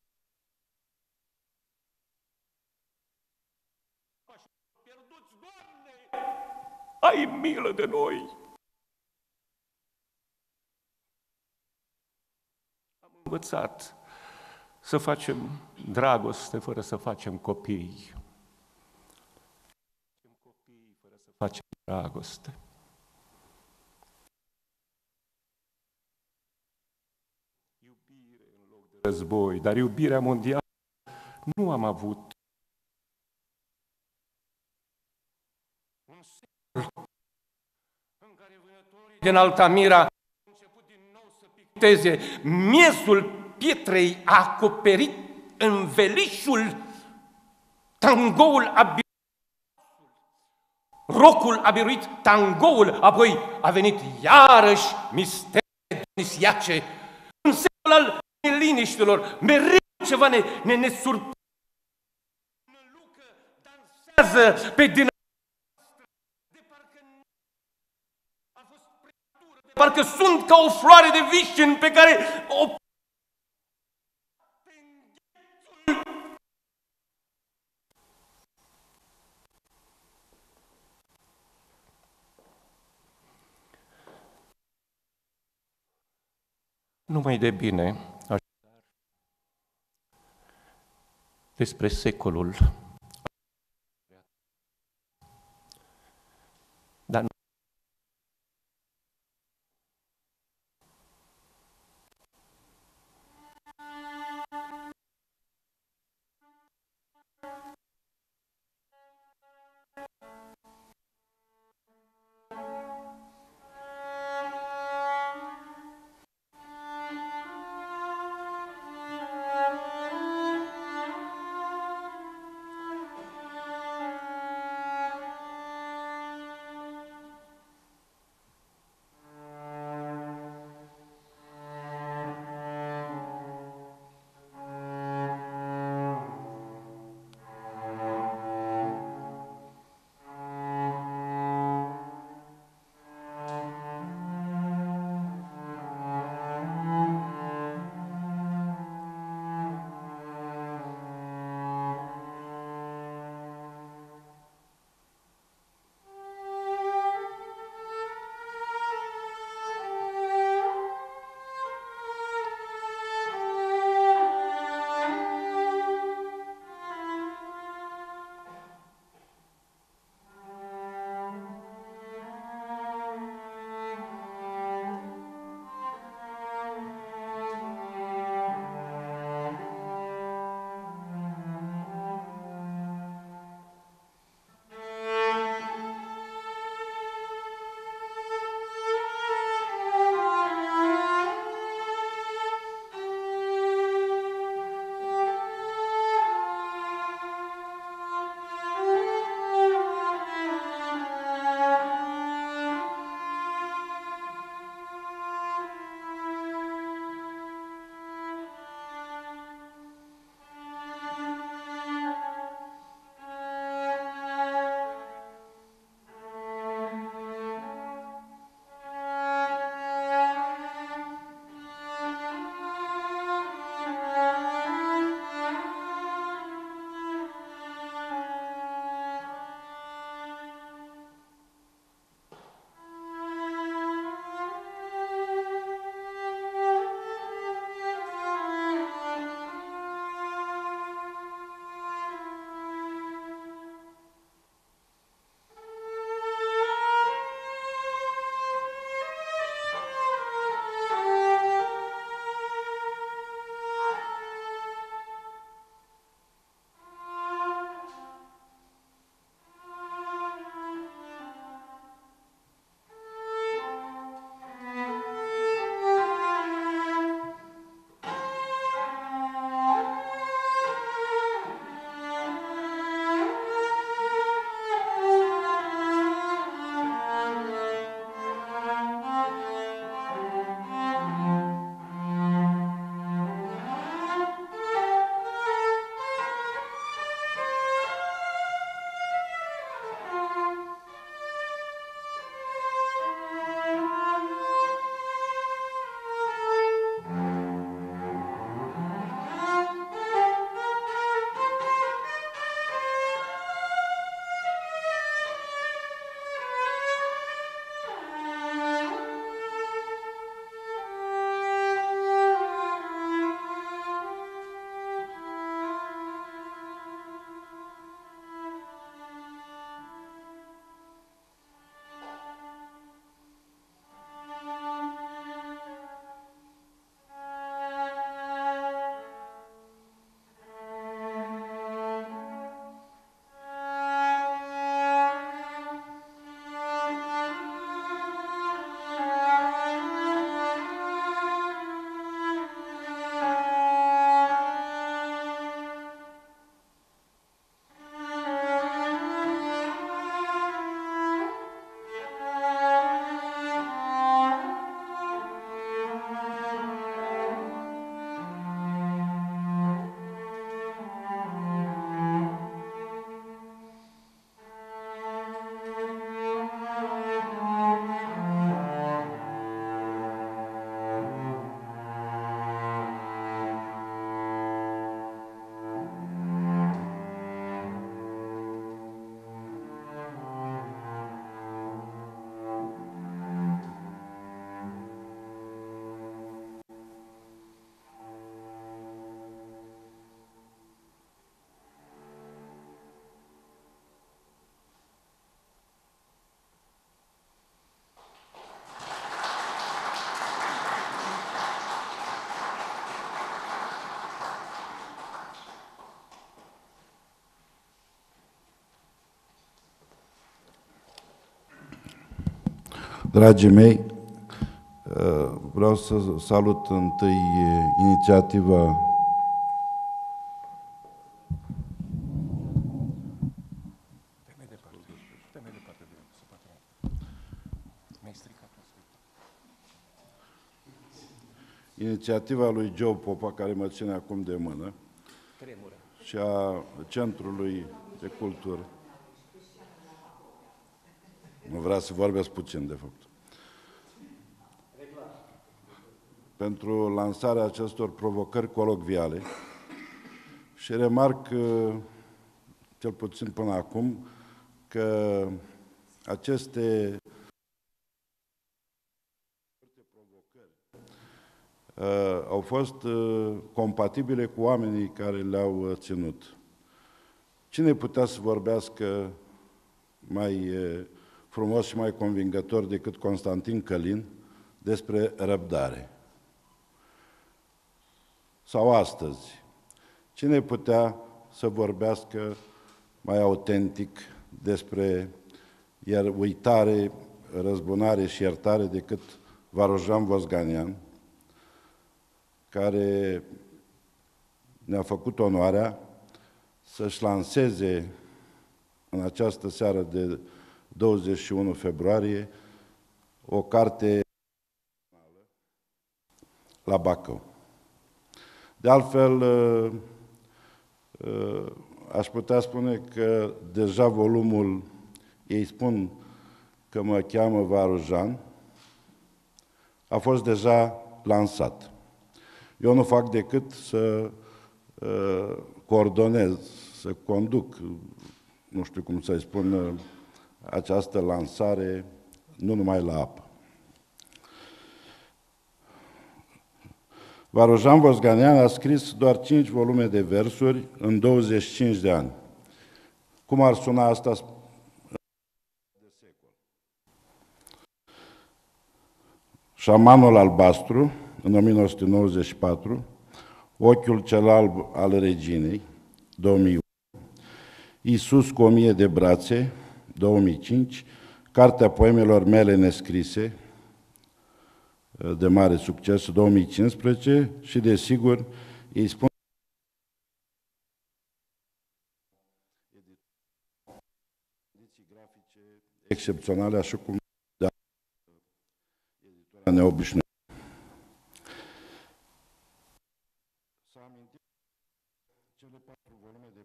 pierduți, Doamne, ai milă de noi! Am învățat să facem dragoste fără să facem copii. Fără să facem dragoste. Iubire în loc de război, dar iubirea mondială nu am avut. Un secol în care vânătorii din Altamira au început din nou să picteze. Miezul pietrei a acoperit învelișul, tangoul a biruit, rocul a biruit tangoul, apoi a venit iarăși misterul dionisiace. Un secol al neliniștilor, mereu ceva ne surprinde. Lucă dansează pe din de parcă a fost prematură, de parcă sunt ca o floare de vișin pe care o numai de bine, așadar, despre secolul. Dar nu. Dragii mei, vreau să salut întâi inițiativa lui Joe Popa, care mă ține acum de mână, și a Centrului de Cultură. Nu vreau să vorbesc puțin, de fapt. Pentru lansarea acestor provocări colocviale și remarc, cel puțin până acum, că aceste provocări au fost compatibile cu oamenii care le-au ținut. Cine putea să vorbească mai frumos și mai convingător decât Constantin Călin despre răbdare? Sau astăzi, cine putea să vorbească mai autentic despre uitare, răzbunare și iertare decât Varojan Vosganian, care ne-a făcut onoarea să-și lanseze în această seară de 21 februarie o carte la Bacău. De altfel, aș putea spune că deja volumul, ei spun că mă cheamă Varojan, a fost deja lansat. Eu nu fac decât să coordonez, să conduc, nu știu cum să-i spun, această lansare, nu numai la apă. Varojan Vosganian a scris doar 5 volume de versuri în 25 de ani. Cum ar suna asta de secol? Șamanul albastru, în 1994, Ochiul cel alb al reginei, 2001, Iisus cu 1000 de brațe, 2005, Cartea poemelor mele nescrise, de mare succes, 2015, și, desigur, îi spun ediții grafice excepționale, așa cum editura neobișnuită. S-a amintit cele 4 volume de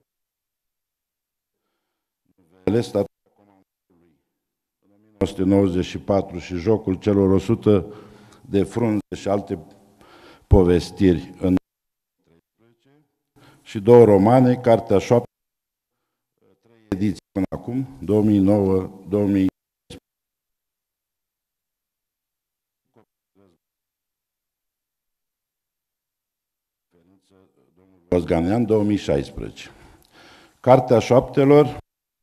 novele, Statuia Comandantului în 1994 și Jocul celor 100 de frunze și alte povestiri în 2013 și 2 romane, Cartea Șoapte, 3 ediții până acum, 2009-2011. Vosganian, 2016. Cartea Șoaptelor,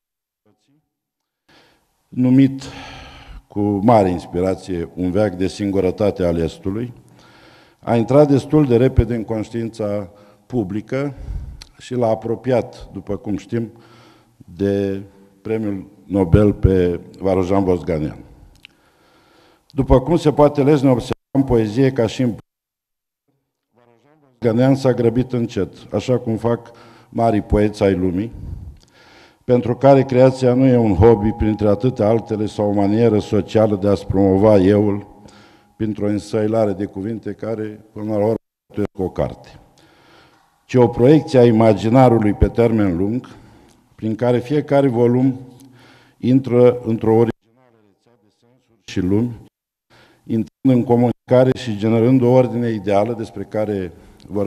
numit cu mare inspirație Un veac de singurătate al Estului, a intrat destul de repede în conștiința publică și l-a apropiat, după cum știm, de Premiul Nobel pe Varojan Vosganian. După cum se poate lege, ne observăm în poezie ca și în Varojan Vosganian s-a grăbit încet, așa cum fac marii poeți ai lumii, pentru care creația nu e un hobby printre atâtea altele sau o manieră socială de a-ți promova euul printr-o însăilare de cuvinte care, până la urmă, o carte, ci o proiecție a imaginarului pe termen lung, prin care fiecare volum intră într-o originală rețea de sensuri și lumi, intrând în comunicare și generând o ordine ideală despre care vorbea,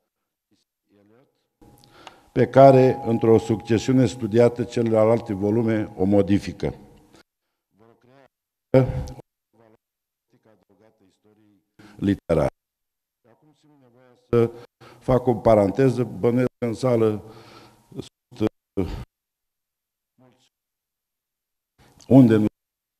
pe care, într-o succesiune studiată, celelalte volume o modifică. Vor crea o valoristică adăugată istoriei literare. Acum simt nevoia să fac o paranteză, bănuiesc în sală sunt mulți. Unde nu?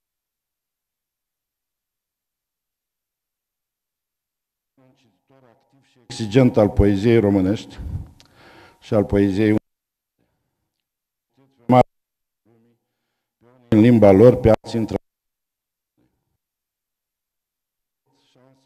Un cititor activ și exigent al poeziei românești și al poeziei în limba lor, pe alții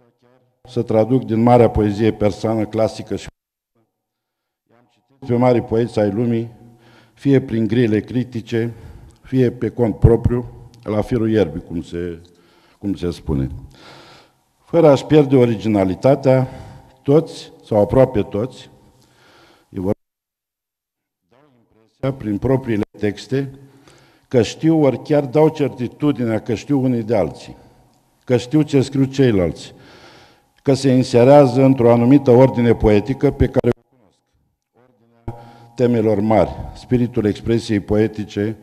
să traduc din marea poezie persană clasică și i-am citit pe mari poeți ai lumii, fie prin grile critice, fie pe cont propriu, la firul ierbii, cum se spune. Fără a-și pierde originalitatea, toți, sau aproape toți, dau impresia, prin propriile texte, că știu, ori chiar dau certitudinea că știu unii de alții, că știu ce scriu ceilalți, că se inserează într-o anumită ordine poetică pe care o cunosc. Ordinea temelor mari, spiritul expresiei poetice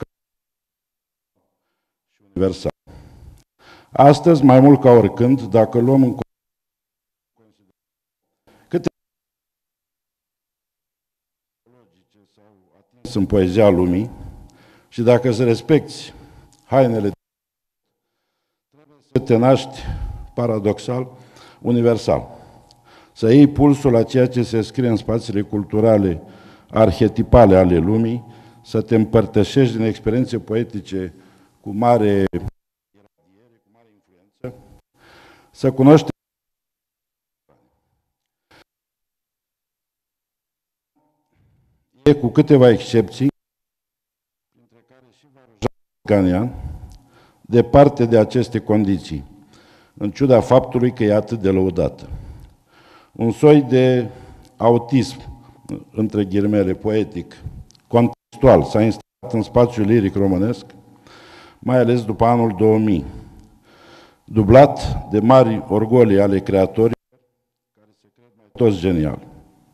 și universal. Astăzi, mai mult ca oricând, dacă luăm în considerare câte logice s-au atins în poezia lumii și dacă îți respecti hainele, trebuie să te naști paradoxal, universal. Să iei pulsul a ceea ce se scrie în spațiile culturale arhetipale ale lumii, să te împărtășești din experiențe poetice cu mare influență, să cunoști cu câteva excepții, printre care și Varojan, departe de aceste condiții, în ciuda faptului că e atât de lăudată. Un soi de autism, între ghilimele, poetic, contextual, s-a instalat în spațiul liric românesc, mai ales după anul 2000, dublat de mari orgolii ale creatorilor, care se cred mai toți geniali.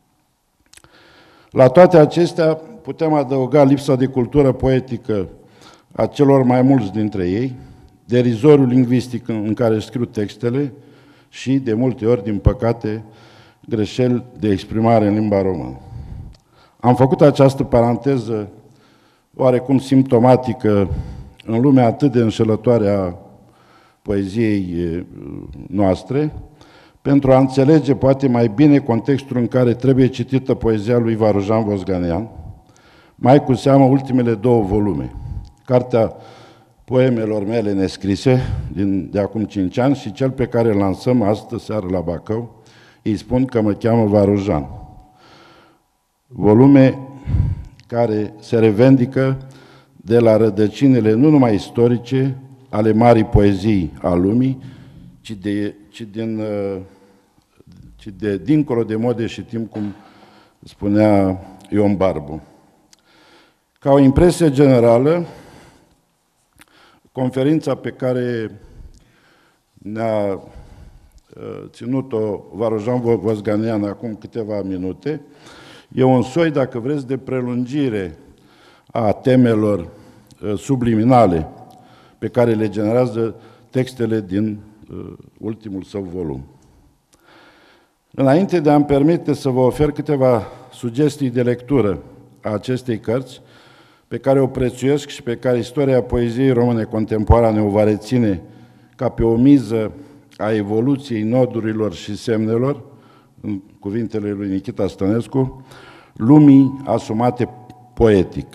La toate acestea putem adăuga lipsa de cultură poetică a celor mai mulți dintre ei, derizoriul lingvistic în care scriu textele și, de multe ori, din păcate, greșeli de exprimare în limba română. Am făcut această paranteză oarecum simptomatică în lumea atât de înșelătoare a poeziei noastre, pentru a înțelege poate mai bine contextul în care trebuie citită poezia lui Varojan Vosganian, mai cu seamă ultimele 2 volume, cartea poemelor mele nescrise de acum 5 ani și cel pe care îl lansăm astă seară la Bacău, îi spun că mă cheamă Varojan. Volume care se revendică de la rădăcinile nu numai istorice ale marii poezii a lumii, ci de dincolo de mode și timp, cum spunea Ion Barbu. Ca o impresie generală, conferința pe care ne-a ținut-o Varojan Vosganian acum câteva minute, e un soi, dacă vreți, de prelungire a temelor subliminale pe care le generează textele din ultimul său volum. Înainte de a-mi permite să vă ofer câteva sugestii de lectură a acestei cărți, pe care o prețuiesc și pe care istoria poeziei române contemporane o va reține ca pe o miză a evoluției nodurilor și semnelor, în cuvintele lui Nichita Stănescu, lumii asumate poetic.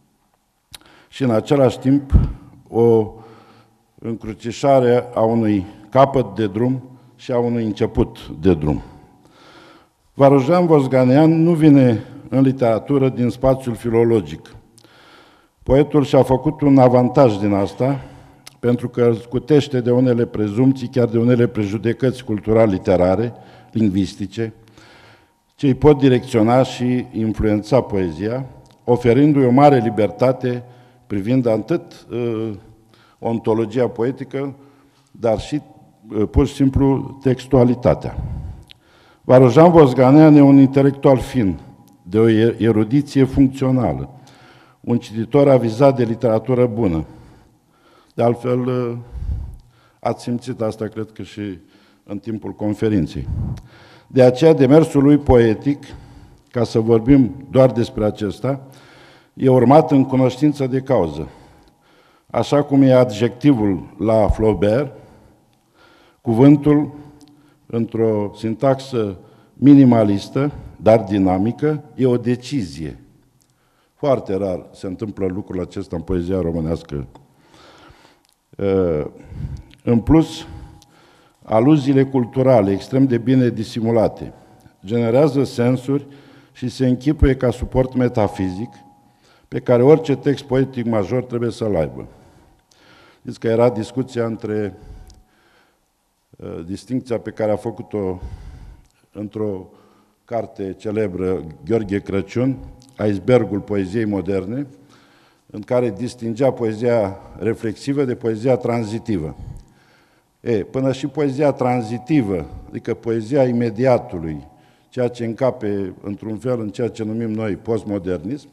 Și în același timp o încrucișare a unui capăt de drum și a unui început de drum. Varojan Vosganian nu vine în literatură din spațiul filologic. Poetul și-a făcut un avantaj din asta, pentru că scutește de unele prezumții, chiar de unele prejudecăți cultural-literare, lingvistice, ce îi pot direcționa și influența poezia, oferindu-i o mare libertate privind atât ontologia poetică, dar și pur și simplu textualitatea. Varojan Vosganian e un intelectual fin, de o erudiție funcțională, un cititor avizat de literatură bună. De altfel, ați simțit asta, cred că și în timpul conferinței. De aceea, demersul lui poetic, ca să vorbim doar despre acesta, e urmat în cunoștință de cauză. Așa cum e adjectivul la Flaubert, cuvântul, într-o sintaxă minimalistă, dar dinamică, e o decizie. Foarte rar se întâmplă lucrul acesta în poezia românească. În plus, aluziile culturale extrem de bine disimulate, generează sensuri și se închipuie ca suport metafizic pe care orice text poetic major trebuie să-l aibă. Știți că era discuția între distincția pe care a făcut-o într-o carte celebră Gheorghe Crăciun, Icebergul poeziei moderne, în care distingea poezia reflexivă de poezia tranzitivă. Până și poezia tranzitivă, adică poezia imediatului, ceea ce încape într-un fel în ceea ce numim noi postmodernism,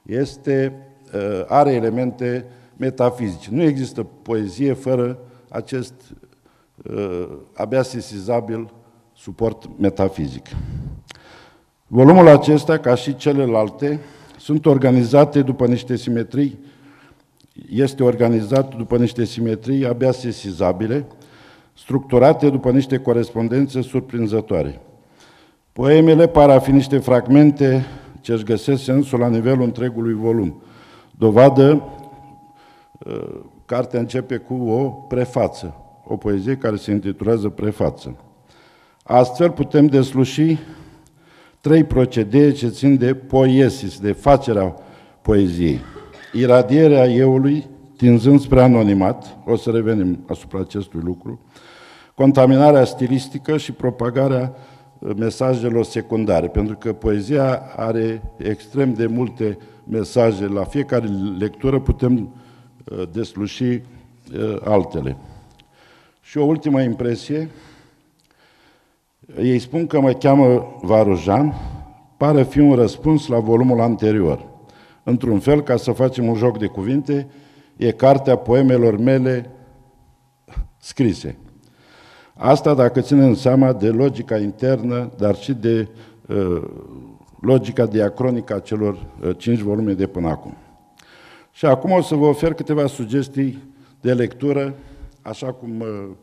are elemente metafizice. Nu există poezie fără acest abia sesizabil suport metafizic. Volumul acesta, ca și celelalte, sunt organizate după niște simetrii, este organizat după niște simetrii abia sesizabile, structurate după niște corespondențe surprinzătoare. Poemele par a fi niște fragmente ce își găsesc sensul la nivelul întregului volum. Dovadă, cartea începe cu o prefață, o poezie care se intitulează Prefață. Astfel putem desluși 3 procedee ce țin de poiesis, de facerea poeziei. Iradierea eului, tinzând spre anonimat, o să revenim asupra acestui lucru, contaminarea stilistică și propagarea mesajelor secundare, pentru că poezia are extrem de multe mesaje. La fiecare lectură putem desluși altele. Și o ultimă impresie, ei spun că mă cheamă Varujan, pare fi un răspuns la volumul anterior. Într-un fel, ca să facem un joc de cuvinte, e cartea poemelor mele scrise. Asta dacă ținem seama de logica internă, dar și de logica diacronică a celor 5 volume de până acum. Și acum o să vă ofer câteva sugestii de lectură, așa cum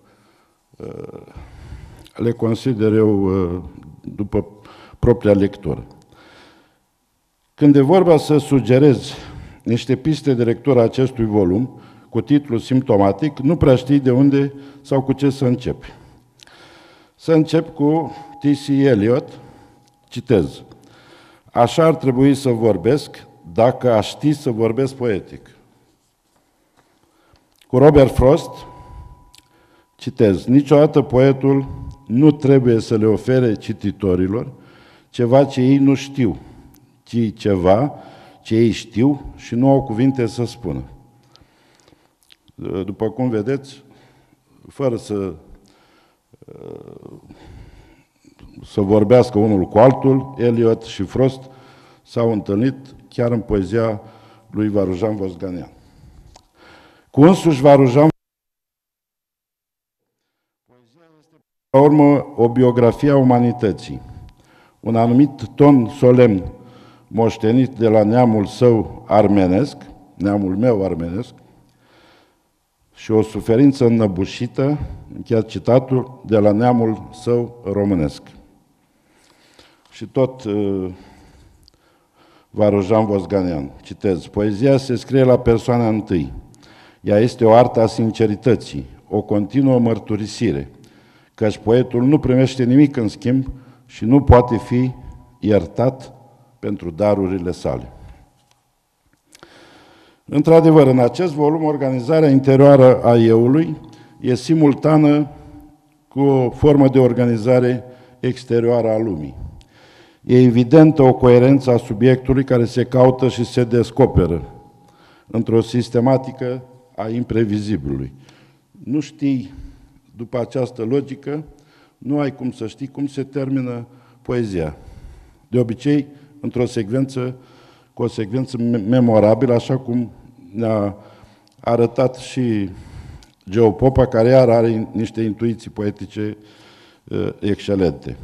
le consider eu după propria lectură. Când e vorba să sugerez niște piste de lectură a acestui volum, cu titlu simptomatic, nu prea știi de unde sau cu ce să începi. Să încep cu T.C. Eliot, citez. Așa ar trebui să vorbesc dacă aș ști să vorbesc poetic. Cu Robert Frost, citez. Niciodată poetul nu trebuie să le ofere cititorilor ceva ce ei nu știu, ci ceva ce ei știu și nu au cuvinte să spună. După cum vedeți, fără să vorbească unul cu altul, Eliot și Frost s-au întâlnit chiar în poezia lui Varujan Vosganian. Cu însuși Varujan, poezia este, la urmă, o biografie a umanității. Un anumit ton solemn moștenit de la neamul său armenesc, neamul meu armenesc, și o suferință înnăbușită, chiar citatul, de la neamul său românesc. Și tot Varujan Vosganian, citez, poezia se scrie la persoana întâi. Ea este o artă a sincerității, o continuă mărturisire, căci poetul nu primește nimic în schimb și nu poate fi iertat pentru darurile sale. Într-adevăr, în acest volum, organizarea interioară a eului e simultană cu o formă de organizare exterioară a lumii. E evidentă o coerență a subiectului care se caută și se descoperă într-o sistematică a imprevizibilului. Nu știi, după această logică, nu ai cum să știi cum se termină poezia. De obicei, într-o secvență, cu o secvență memorabilă, așa cum ne-a arătat și Geo Popa, care iar are niște intuiții poetice excelente.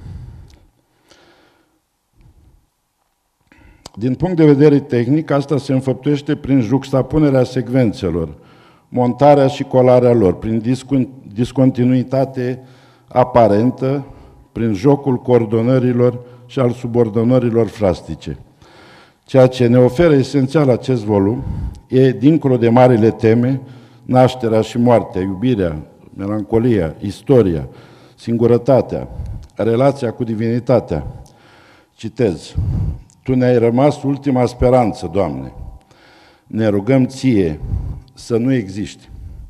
Din punct de vedere tehnic, asta se înfăptuiește prin juxtapunerea secvențelor, montarea și colarea lor, prin discontinuitate aparentă, prin jocul coordonărilor și al subordonărilor frastice. Ceea ce ne oferă esențial acest volum e, dincolo de marile teme, nașterea și moartea, iubirea, melancolia, istoria, singurătatea, relația cu divinitatea. Citez: Tu ne-ai rămas ultima speranță, Doamne. Ne rugăm Ție să nu existi.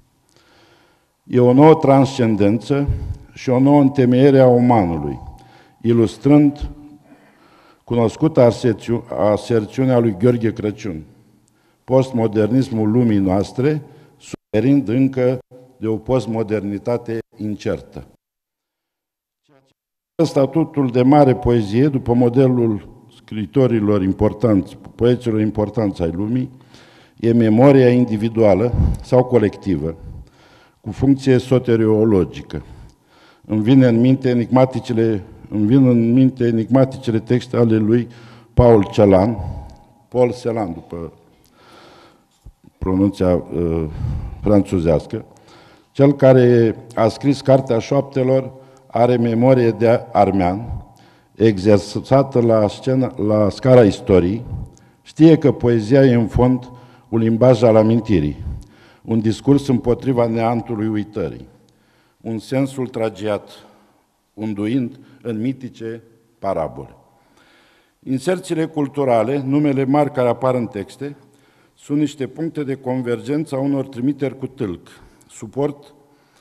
E o nouă transcendență și o nouă întemeiere a umanului, ilustrând cunoscuta aserțiunea lui Gheorghe Crăciun: postmodernismul lumii noastre, suferind încă de o postmodernitate incertă. Statutul de mare poezie, după modelul scritorilor importanți, poeților importanți ai lumii, e memoria individuală sau colectivă, cu funcție soteriologică. Îmi vin în minte enigmaticele texte ale lui Paul Celan, după pronunția franțuzească. Cel care a scris Cartea Șoaptelor are memorie de armean, exersată la scara istoriei, știe că poezia e în fond un limbaj al amintirii, un discurs împotriva neantului uitării, un sens ultragiat, unduind în mitice parabole. Inserțiile culturale, numele mari care apar în texte, sunt niște puncte de convergență a unor trimiteri cu tâlc, suport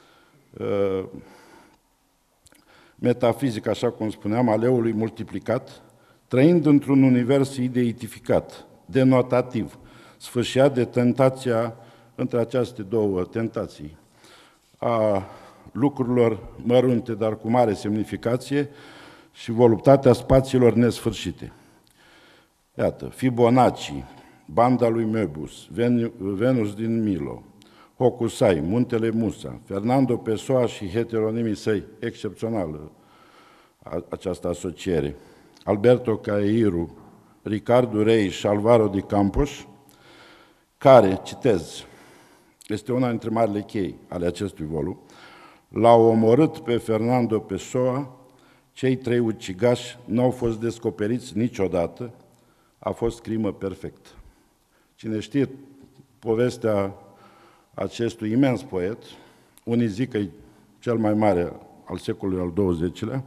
metafizic, așa cum spuneam, al eului multiplicat, trăind într-un univers ideitificat, denotativ, sfâșiat de tentația între aceste două tentații a lucrurilor mărunte, dar cu mare semnificație, și voluptatea spațiilor nesfârșite. Iată, Fibonacci, Banda lui Möbius, Venus din Milo, Hokusai, Muntele Musa, Fernando Pessoa și heteronimii săi, excepțională această asociere, Alberto Caeiru, Ricardo Reis și Alvaro de Campos, care, citez, este una dintre marile chei ale acestui volum, l-au omorât pe Fernando Pessoa, cei 3 ucigași n-au fost descoperiți niciodată, a fost crimă perfectă. Cine știe povestea acestui imens poet, unii zic că e cel mai mare al secolului al XX-lea,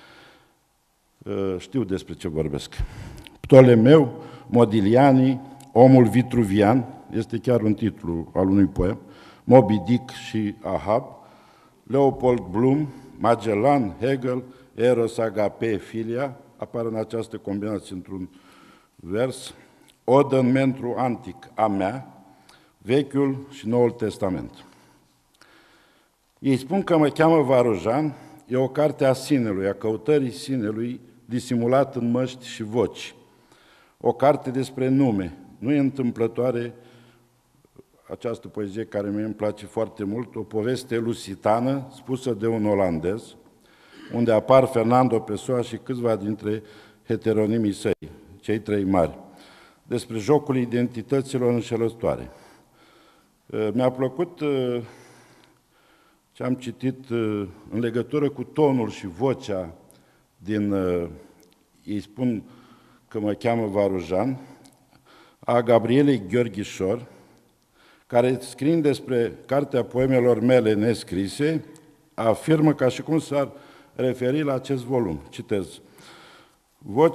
știu despre ce vorbesc. Ptolemeu, Modigliani, Omul Vitruvian, este chiar un titlu al unui poem, Moby Dick și Ahab, Leopold Bloom, Magellan, Hegel, Eros, Agape, Filia, apar în această combinație într-un vers, Odă în mentru antic a mea, Vechiul și Noul Testament. Ei spun că mă cheamă Varujan, e o carte a sinelui, a căutării sinelui, disimulat în măști și voci. O carte despre nume. Nu e întâmplătoare această poezie care mie îmi place foarte mult, o poveste lusitană spusă de un olandez, unde apar Fernando Pessoa și câțiva dintre heteronimii săi, cei 3 mari, despre jocul identităților înșelătoare. Mi-a plăcut ce am citit în legătură cu tonul și vocea din, ei spun că mă cheamă Varujan, a Gabrielei Gheorghișor, care, scriind despre cartea poemelor mele nescrise, afirmă ca și cum s-ar referi la acest volum. Citez. Voce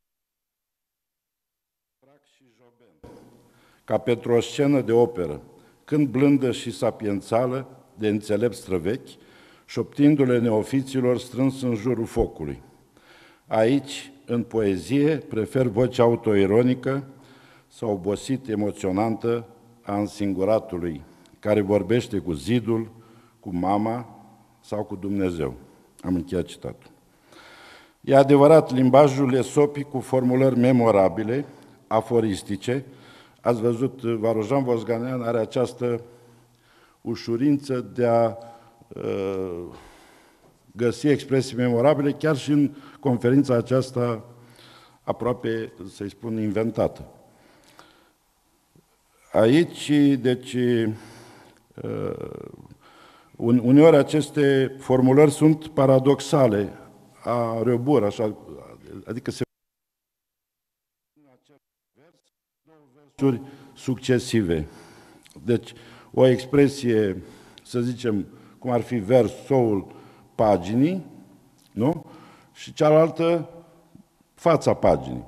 și joben, ca pentru o scenă de operă, când blândă și sapiențală, de înțelept străvechi, șoptindu-le neofiților strâns în jurul focului. Aici, în poezie, prefer vocea autoironică sau obosit emoționantă a însinguratului, care vorbește cu zidul, cu mama sau cu Dumnezeu. Am încheiat citatul. E adevărat, limbajul esopic cu formulări memorabile, aforistice. Ați văzut, Varujan Vosganean are această ușurință de a găsi expresii memorabile, chiar și în conferința aceasta aproape, să-i spun, inventată. Aici, deci, uneori aceste formulări sunt paradoxale, a Reobur, așa, adică se două versuri succesive. Deci, o expresie, să zicem, cum ar fi vers, soul, paginii, nu? Și cealaltă fața paginii.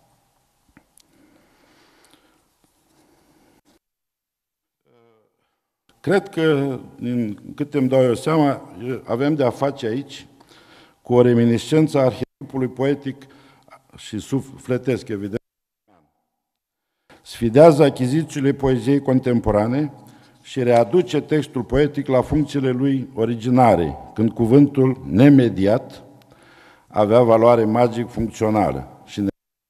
Cred că, din câte îmi dau eu seama, avem de a face aici cu o reminiscență a arhetipului poetic și sufletesc, evident. Sfidează achizițiile poeziei contemporane și readuce textul poetic la funcțiile lui originare, când cuvântul nemediat avea valoare magic-funcțională și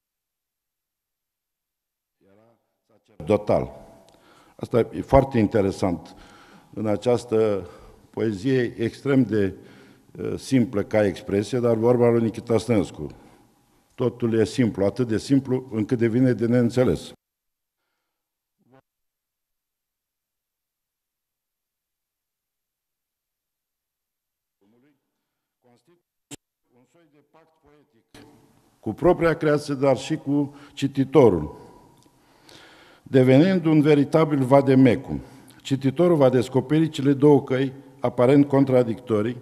era sacerdotal. Asta e foarte interesant în această poezie extrem de simplă ca expresie, dar vorba lui Nichita Stănescu. Totul e simplu, atât de simplu încât devine de neînțeles. Un soi de pact poetic cu propria creație, dar și cu cititorul, devenind un veritabil vademecum. Cititorul va descoperi cele două căi aparent contradictorii,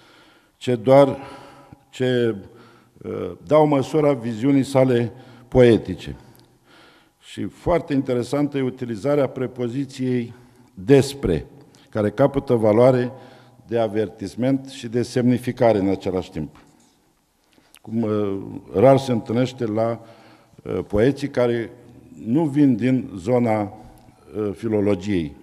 ce dau măsura viziunii sale poetice. Și foarte interesantă e utilizarea prepoziției despre, care capătă valoare de avertisment și de semnificare în același timp. Cum rar se întâlnește la poeții care nu vin din zona filologiei.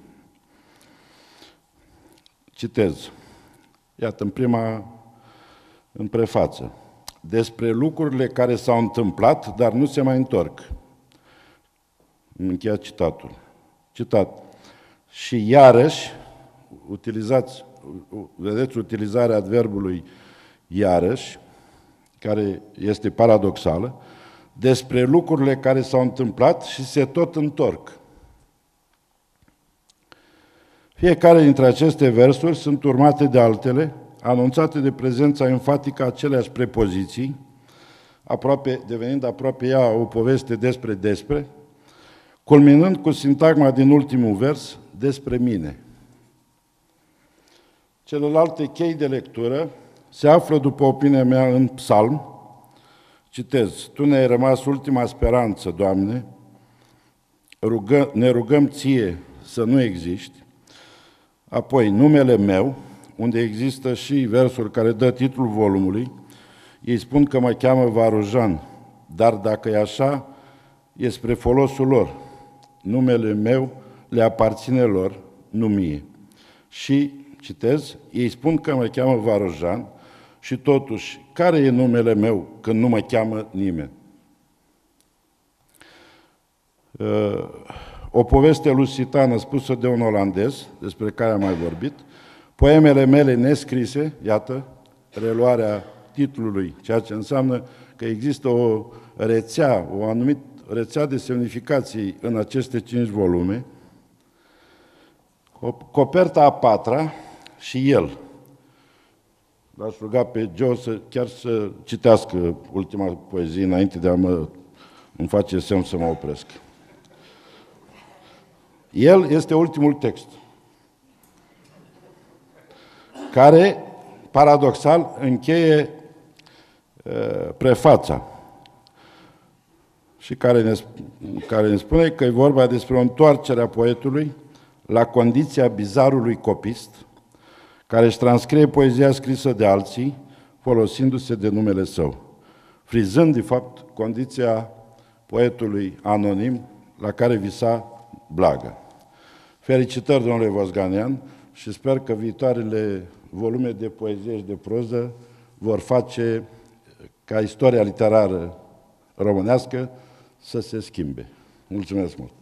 Citez. Iată, în prefață. Despre lucrurile care s-au întâmplat, dar nu se mai întorc. Încheia citatul. Citat. Și iarăși, vedeți utilizarea adverbului iarăși, care este paradoxală, despre lucrurile care s-au întâmplat și se tot întorc. Fiecare dintre aceste versuri sunt urmate de altele, anunțate de prezența enfatică a aceleași prepoziții, devenind aproape ea o poveste despre, culminând cu sintagma din ultimul vers, despre mine. Celelalte chei de lectură se află, după opinia mea, în psalm. Citez, Tu ne-ai rămas ultima speranță, Doamne, ne rugăm Ție să nu existi. Apoi, numele meu, unde există și versul care dă titlul volumului, ei spun că mă cheamă Varujan, dar dacă e așa, e spre folosul lor. Numele meu le aparține lor, nu mie. Și, citez, ei spun că mă cheamă Varujan și totuși, care e numele meu când nu mă cheamă nimeni? O poveste lusitană spusă de un olandez, despre care am mai vorbit, poemele mele nescrise, iată, reluarea titlului, ceea ce înseamnă că există o anumită rețea de semnificații în aceste 5 volume, coperta a 4-a și el. L-aș ruga pe Joe chiar să citească ultima poezie înainte de îmi face semn să mă opresc. El este ultimul text, care, paradoxal, încheie prefața și care ne spune că e vorba despre o întoarcere a poetului la condiția bizarului copist, care își transcrie poezia scrisă de alții, folosindu-se de numele său, frizând, de fapt, condiția poetului anonim la care visa Blaga. Felicitări, domnule Vosganian, și sper că viitoarele volume de poezie și de proză vor face ca istoria literară românească să se schimbe. Mulțumesc mult!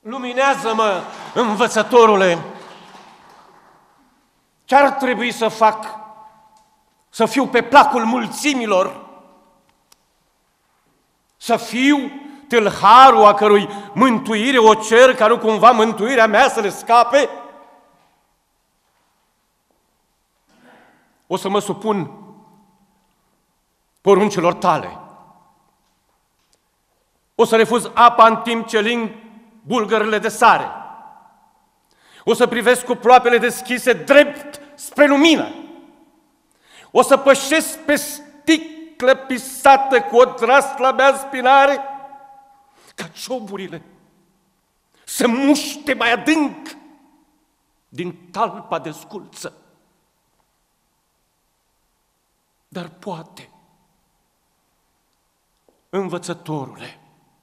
Luminează-mă, învățătorule! Ce-ar trebui să fac? Să fiu pe placul mulțimilor? Să fiu tâlharul a cărui mântuire o cer, ca nu cumva mântuirea mea să le scape? O să mă supun poruncilor tale. O să refuz apa în timp ce ling bulgările de sare. O să privesc cu ploapele deschise drept spre lumină. O să pășesc pe sticlă pisată cu o draslă mea spinare, ca cioburile să muște mai adânc din talpa de sculță. Dar poate, învățătorule,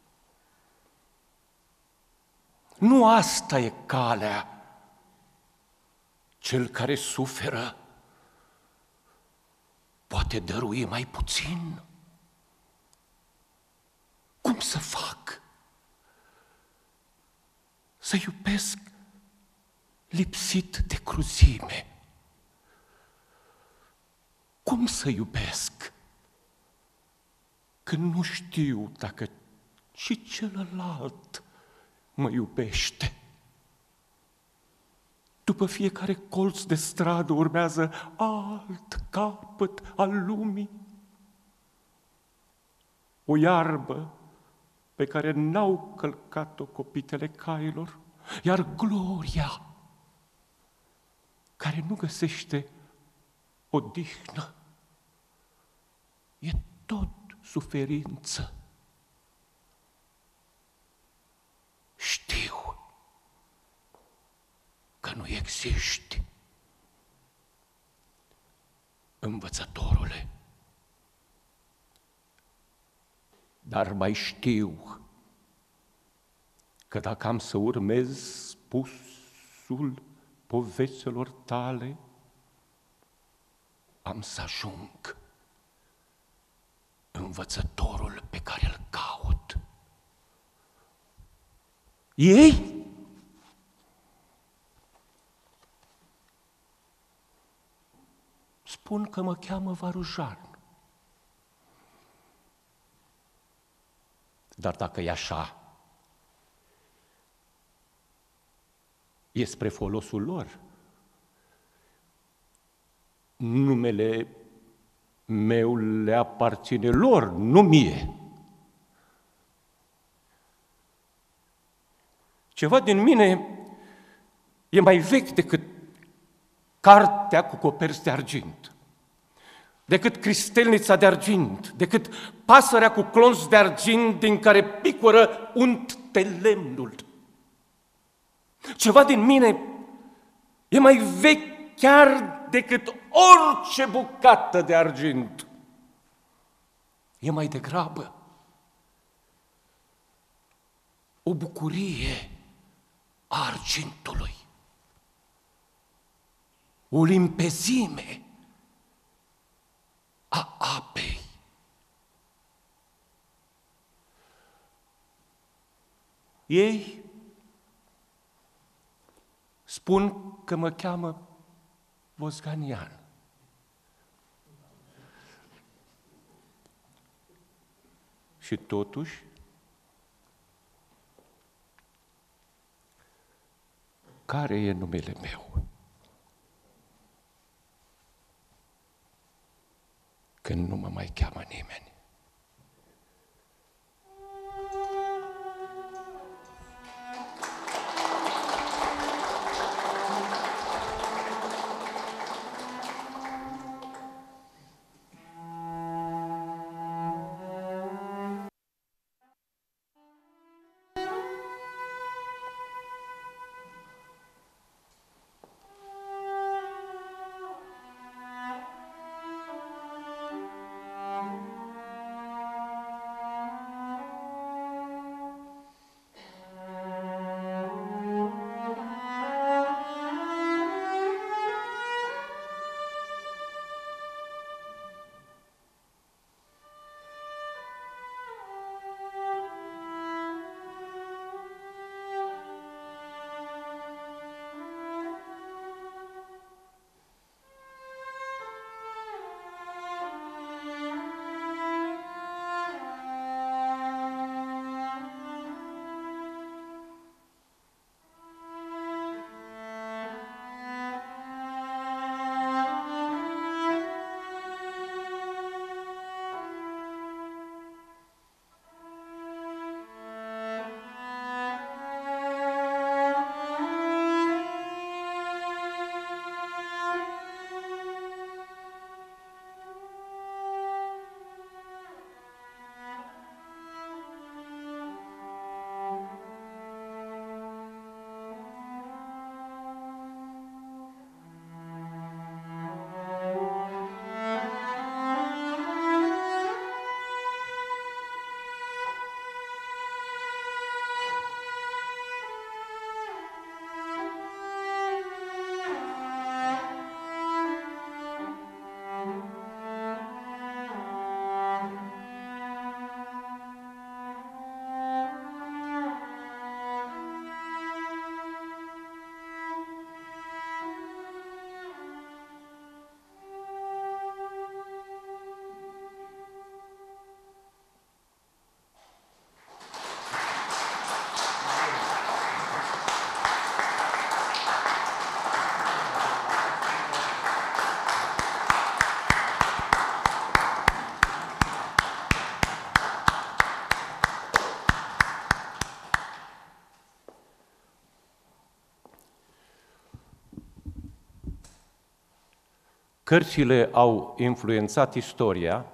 nu asta e calea. Cel care suferă poate dărui mai puțin. Cum să fac? Să iubesc lipsit de cruzime. Cum să iubesc când nu știu dacă și celălalt mă iubește? După fiecare colț de stradă urmează alt capăt al lumii. O iarbă pe care n-au călcat-o copitele cailor, iar gloria care nu găsește odihnă e tot suferință. Știu că nu existi, învățătorule, dar mai știu că dacă am să urmez spusul povețelor tale, am să ajung învățătorul pe care îl caut. Ei? Spun că mă cheamă Varujan. Dar dacă e așa, e spre folosul lor. Numele meu le aparține lor, nu mie. Ceva din mine e mai vechi decât cartea cu coperți de argint, decât cristelnița de argint, decât pasărea cu clonți de argint din care picură unt pe lemnul. Ceva din mine e mai vechi chiar decât orice bucată de argint. E mai degrabă o bucurie a argintului, o limpezime a apei. Ei spun că mă cheamă Vosganian. Și totuși, care e numele meu? Când nu mă mai cheamă nimeni. Cărțile au influențat istoria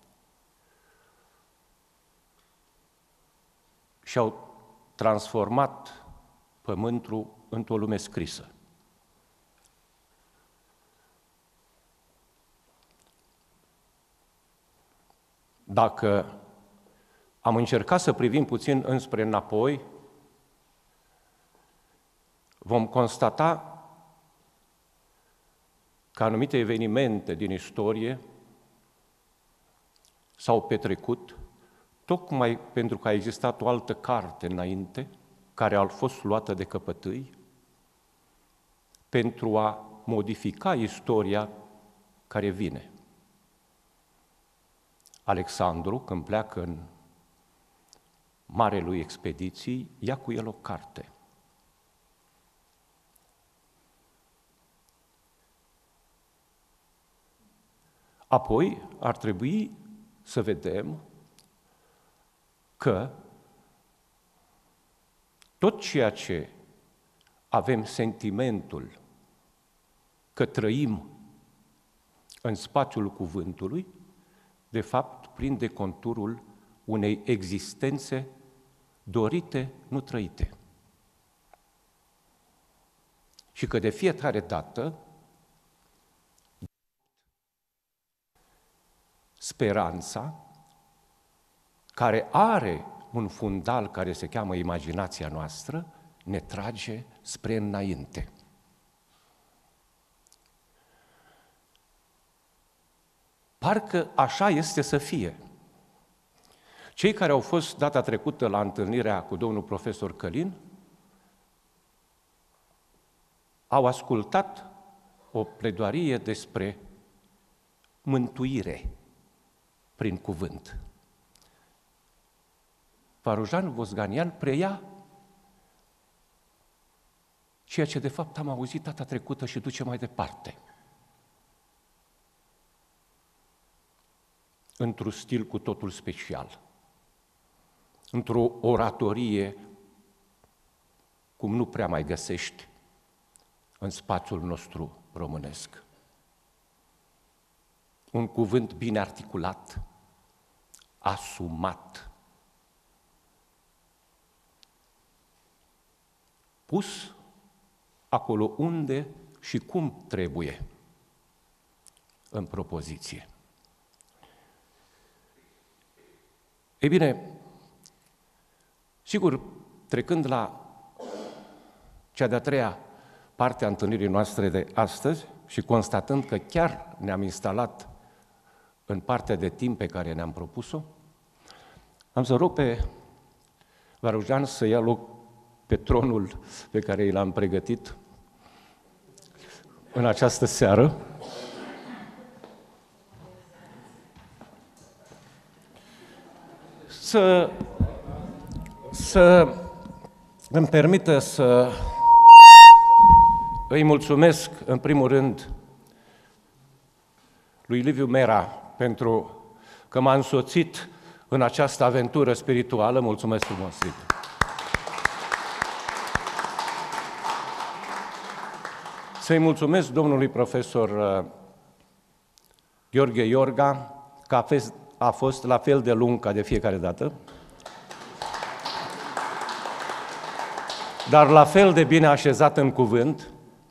și au transformat pământul într-o lume scrisă. Dacă am încercat să privim puțin înspre înapoi, vom constata că anumite evenimente din istorie s-au petrecut tocmai pentru că a existat o altă carte înainte, care a fost luată de căpătâi, pentru a modifica istoria care vine. Alexandru, când pleacă în mare lui expediții, ia cu el o carte. Apoi ar trebui să vedem că tot ceea ce avem sentimentul că trăim în spațiul cuvântului, de fapt prinde conturul unei existențe dorite, nu trăite. Și că de fiecare dată speranța, care are un fundal care se cheamă imaginația noastră, ne trage spre înainte. Parcă așa este să fie. Cei care au fost data trecută la întâlnirea cu domnul profesor Călin au ascultat o pledoarie despre mântuire prin cuvânt. Varujan Vosganian preia ceea ce de fapt am auzit data trecută și duce mai departe. Într-un stil cu totul special, într-o oratorie cum nu prea mai găsești în spațiul nostru românesc. Un cuvânt bine articulat, asumat, pus acolo unde și cum trebuie, în propoziție. Ei bine, sigur, trecând la cea de-a treia parte a întâlnirii noastre de astăzi și constatând că chiar ne-am instalat în partea de timp pe care ne-am propus-o, am să rog pe Varujan să ia loc pe tronul pe care l-am pregătit în această seară. Să îmi permită să îi mulțumesc în primul rând lui Liviu Mera pentru că m-a însoțit în această aventură spirituală. Mulțumesc frumos, Liviu! Să-i mulțumesc domnului profesor Gheorghe Iorga, că a fost la fel de lung ca de fiecare dată, dar la fel de bine așezat în cuvânt,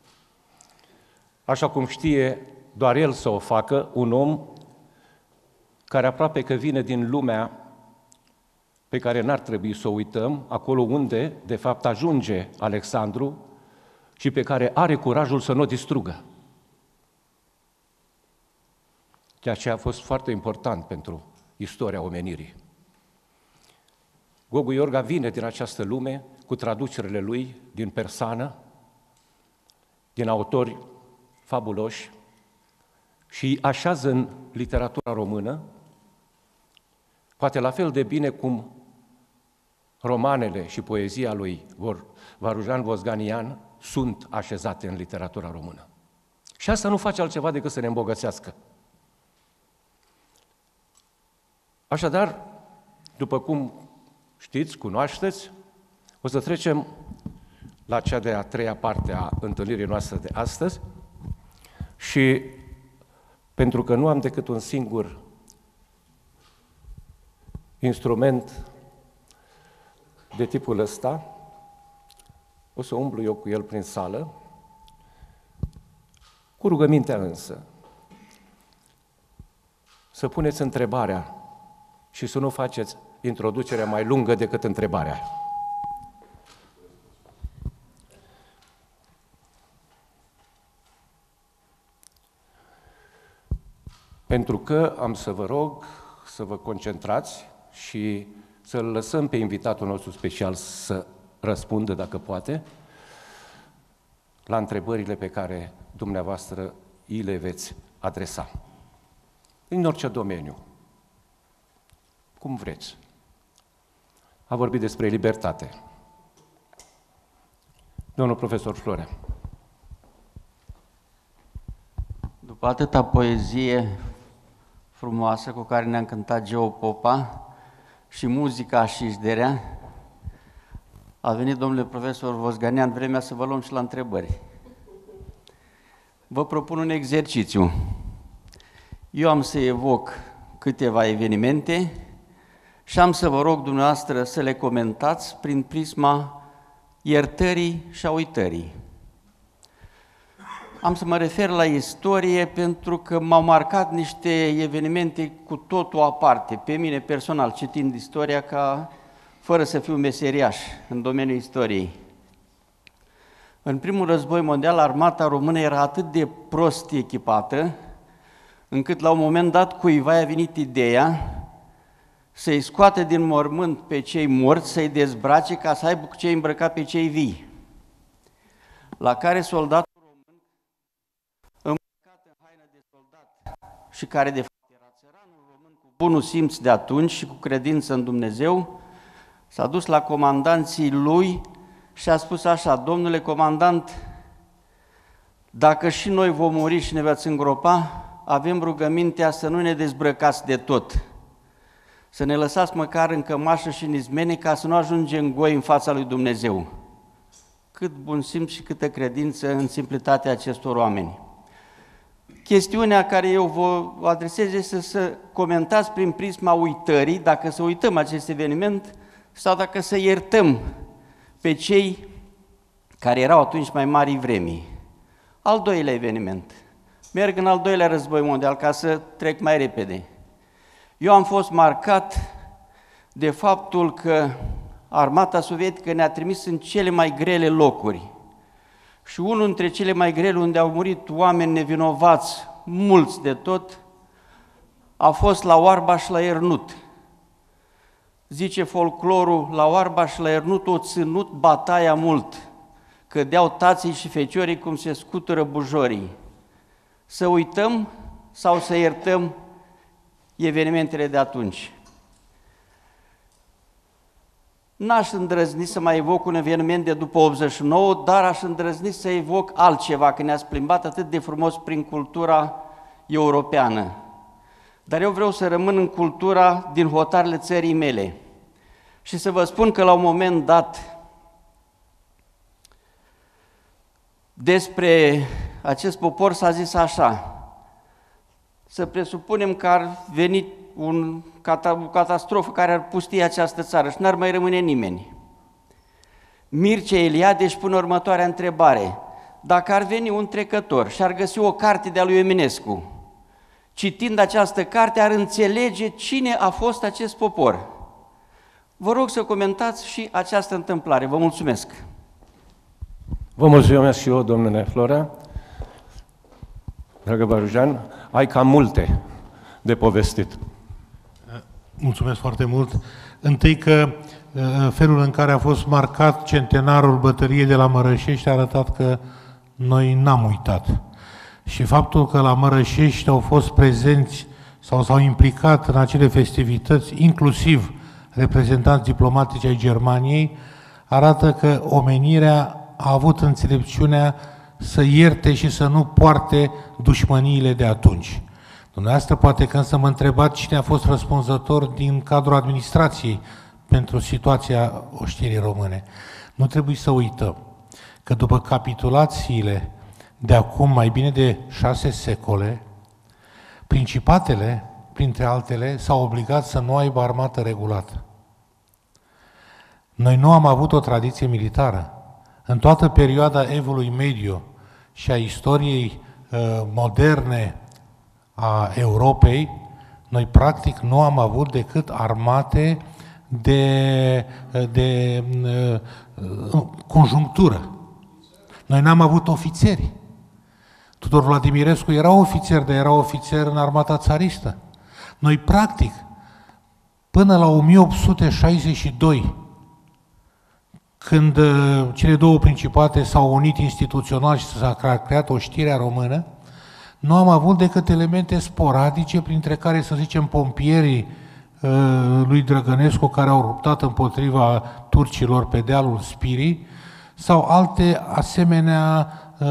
așa cum știe doar el să o facă, un om care aproape că vine din lumea pe care n-ar trebui să o uităm, acolo unde, de fapt, ajunge Alexandru și pe care are curajul să nu o distrugă. Ceea ce a fost foarte important pentru istoria omenirii. Gogu Iorga vine din această lume cu traducerile lui din persană, din autori fabuloși și îi așează în literatura română, poate la fel de bine cum romanele și poezia lui Varujan Vosganian sunt așezate în literatura română. Și asta nu face altceva decât să ne îmbogățească. Așadar, după cum știți, cunoașteți, o să trecem la cea de-a treia parte a întâlnirii noastre de astăzi și pentru că nu am decât un singur instrument de tipul ăsta, o să umblu eu cu el prin sală, cu rugămintea însă, să puneți întrebarea și să nu faceți introducerea mai lungă decât întrebarea. Pentru că am să vă rog să vă concentrați și să-l lăsăm pe invitatul nostru special să răspundă, dacă poate, la întrebările pe care dumneavoastră îi le veți adresa. În orice domeniu. Cum vreți. A vorbit despre libertate. Domnul profesor Florea. După atâta poezie frumoasă cu care ne-a cântat Geo Popa și muzica Șișderea, a venit domnule profesor Vosganian vremea să vă luăm și la întrebări. Vă propun un exercițiu. Eu am să evoc câteva evenimente și am să vă rog dumneavoastră să le comentați prin prisma iertării și a uitării. Am să mă refer la istorie pentru că m-au marcat niște evenimente cu totul aparte, pe mine personal, citind istoria fără să fiu meseriaș în domeniul istoriei. În primul război mondial, armata română era atât de prost echipată, încât la un moment dat cuiva a venit ideea să-i scoate din mormânt pe cei morți, să-i dezbrace ca să aibă cu ce îmbrăca pe cei vii. La care soldatul român, îmbrăcat în haină de soldat și care de fapt era țăranul român cu bunul simț de atunci și cu credință în Dumnezeu, s-a dus la comandanții lui și a spus așa: domnule comandant, dacă și noi vom muri și ne veți îngropa, avem rugămintea să nu ne dezbrăcați de tot, să ne lăsați măcar în cămașă și în izmene ca să nu ajungem goi în fața lui Dumnezeu. Cât bun simț și câtă credință în simplitatea acestor oameni. Chestiunea care eu vă adresez este să comentați prin prisma uitării, dacă să uităm acest eveniment sau dacă să iertăm pe cei care erau atunci mai mari vremii. Al doilea eveniment. Merg în al doilea război mondial, ca să trec mai repede. Eu am fost marcat de faptul că armata sovietică ne-a trimis în cele mai grele locuri. Și unul dintre cele mai grele, unde au murit oameni nevinovați, mulți de tot, a fost la Oarba și la Ernut. Zice folclorul, la Oarba și la Ernut o ținut bataia mult, cădeau tații și feciorii cum se scutură bujorii. Să uităm sau să iertăm evenimentele de atunci? N-aș îndrăzni să mai evoc un eveniment de după 89, dar aș îndrăzni să evoc altceva, că ne-ați plimbat atât de frumos prin cultura europeană. Dar eu vreau să rămân în cultura din hotarele țării mele și să vă spun că la un moment dat despre acest popor s-a zis așa: să presupunem că ar veni o catastrofă care ar pustia această țară și n-ar mai rămâne nimeni. Mircea Eliade își pune următoarea întrebare: dacă ar veni un trecător și ar găsi o carte de-a lui Eminescu, citind această carte ar înțelege cine a fost acest popor. Vă rog să comentați și această întâmplare. Vă mulțumesc! Vă mulțumesc și eu, domnule Florea. Dragă Barujan, ai cam multe de povestit. Mulțumesc foarte mult. Întâi că felul în care a fost marcat centenarul bătăliei de la Mărășești a arătat că noi n-am uitat. Și faptul că la Mărășești au fost prezenți sau s-au implicat în acele festivități, inclusiv reprezentanți diplomatici ai Germaniei, arată că omenirea a avut înțelepciunea să ierte și să nu poarte dușmăniile de atunci. Dumneavoastră poate când să mă întrebați cine a fost răspunzător din cadrul administrației pentru situația oștirii române. Nu trebuie să uităm că după capitulațiile de acum mai bine de 6 secole, Principatele, printre altele, s-au obligat să nu aibă armată regulată. Noi nu am avut o tradiție militară. În toată perioada Evului Mediu și a istoriei moderne a Europei, noi practic nu am avut decât armate de conjunctură. Noi n-am avut ofițeri. Tudor Vladimirescu era ofițer, dar era ofițer în armata țaristă. Noi practic, până la 1862, când cele două principate s-au unit instituțional și s-a creat oștirea română, nu am avut decât elemente sporadice, printre care, să zicem, pompierii lui Drăgănescu, care au luptat împotriva turcilor pe dealul Spirii, sau alte asemenea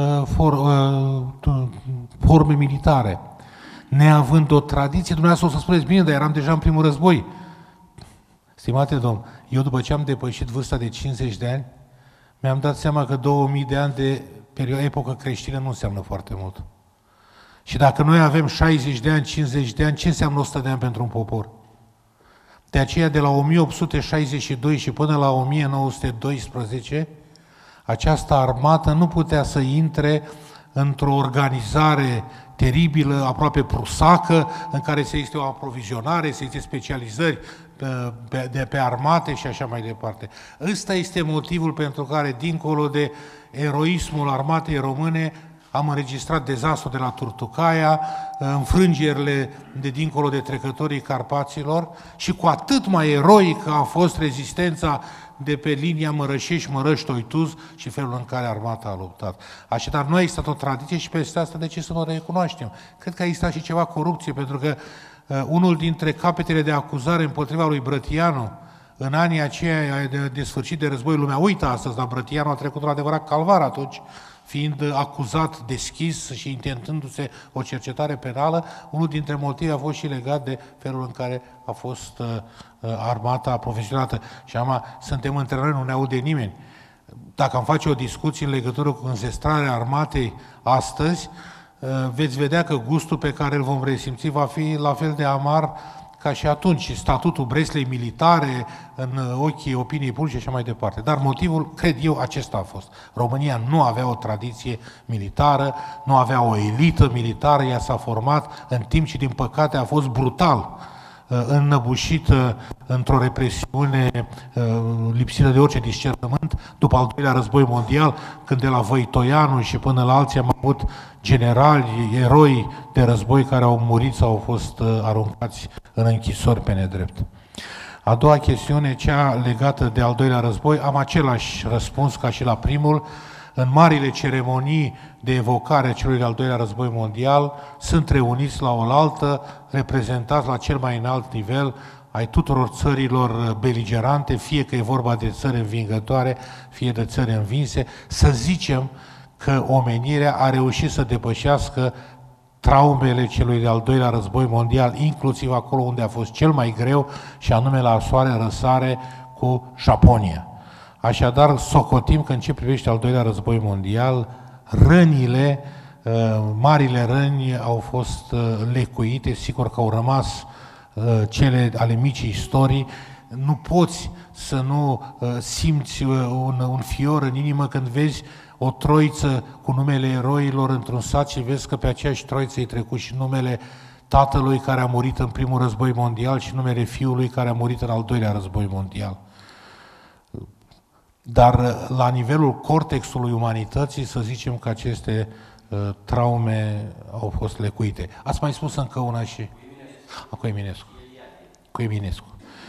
forme militare. Neavând o tradiție, dumneavoastră o să spuneți, bine, dar eram deja în primul război. Stimate domn, eu după ce am depășit vârsta de 50 de ani, mi-am dat seama că 2000 de ani de epocă creștină nu înseamnă foarte mult. Și dacă noi avem 60 de ani, 50 de ani, ce înseamnă 100 de ani pentru un popor? De aceea, de la 1862 și până la 1912, această armată nu putea să intre într-o organizare teribilă, aproape prusacă, în care să existe o aprovizionare, să existe specializări pe armate și așa mai departe. Ăsta este motivul pentru care, dincolo de eroismul armatei române, am înregistrat dezastrul de la Turtucaia, înfrângerile de dincolo de trecătorii Carpaților și cu atât mai eroică a fost rezistența de pe linia Mărășești-Mărăști-Oituz și felul în care armata a luptat. Așadar, nu a existat o tradiție și peste asta de ce să nu o recunoaștem? Cred că a existat și ceva corupție, pentru că unul dintre capetele de acuzare împotriva lui Brătianu, în anii aceia de sfârșit de război, lumea uită astăzi, dar Brătianu a trecut un adevărat calvar atunci, fiind acuzat deschis și intentându-se o cercetare penală, unul dintre motive a fost și legat de felul în care a fost armata profesionată. Și acum suntem între noi, nu ne aude nimeni. Dacă am face o discuție în legătură cu înzestrarea armatei astăzi, veți vedea că gustul pe care îl vom resimți va fi la fel de amar ca și atunci, statutul Breslei militare în ochii opiniei publice și așa mai departe. Dar motivul, cred eu, acesta a fost. România nu avea o tradiție militară, nu avea o elită militară, ea s-a format în timp și, din păcate, a fost brutal înnăbușită într-o represiune lipsită de orice discernământ după al doilea război mondial, când de la Văitoianu și până la alții am avut generali, eroi de război care au murit sau au fost aruncați în închisori pe nedrept. A doua chestiune, cea legată de al doilea război, am același răspuns ca și la primul. În marile ceremonii de evocare a celui de-al doilea război mondial sunt reuniți la oaltă, reprezentați la cel mai înalt nivel ai tuturor țărilor beligerante, fie că e vorba de țări învingătoare, fie de țări învinse, să zicem că omenirea a reușit să depășească traumele celui de-al doilea război mondial, inclusiv acolo unde a fost cel mai greu, și anume la soare răsare cu Japonia. Așadar, socotim că în ce privește al doilea război mondial, rănile, marile răni au fost lecuite, sigur că au rămas cele ale micii istorii. Nu poți să nu simți un fior în inimă când vezi o troiță cu numele eroilor într-un sat și vezi că pe aceeași troiță îi trecut și numele tatălui care a murit în primul război mondial și numele fiului care a murit în al doilea război mondial. Dar la nivelul cortexului umanității, să zicem că aceste traume au fost lecuite. Ați mai spus încă una și... Cu Eminescu. Cu Eminescu.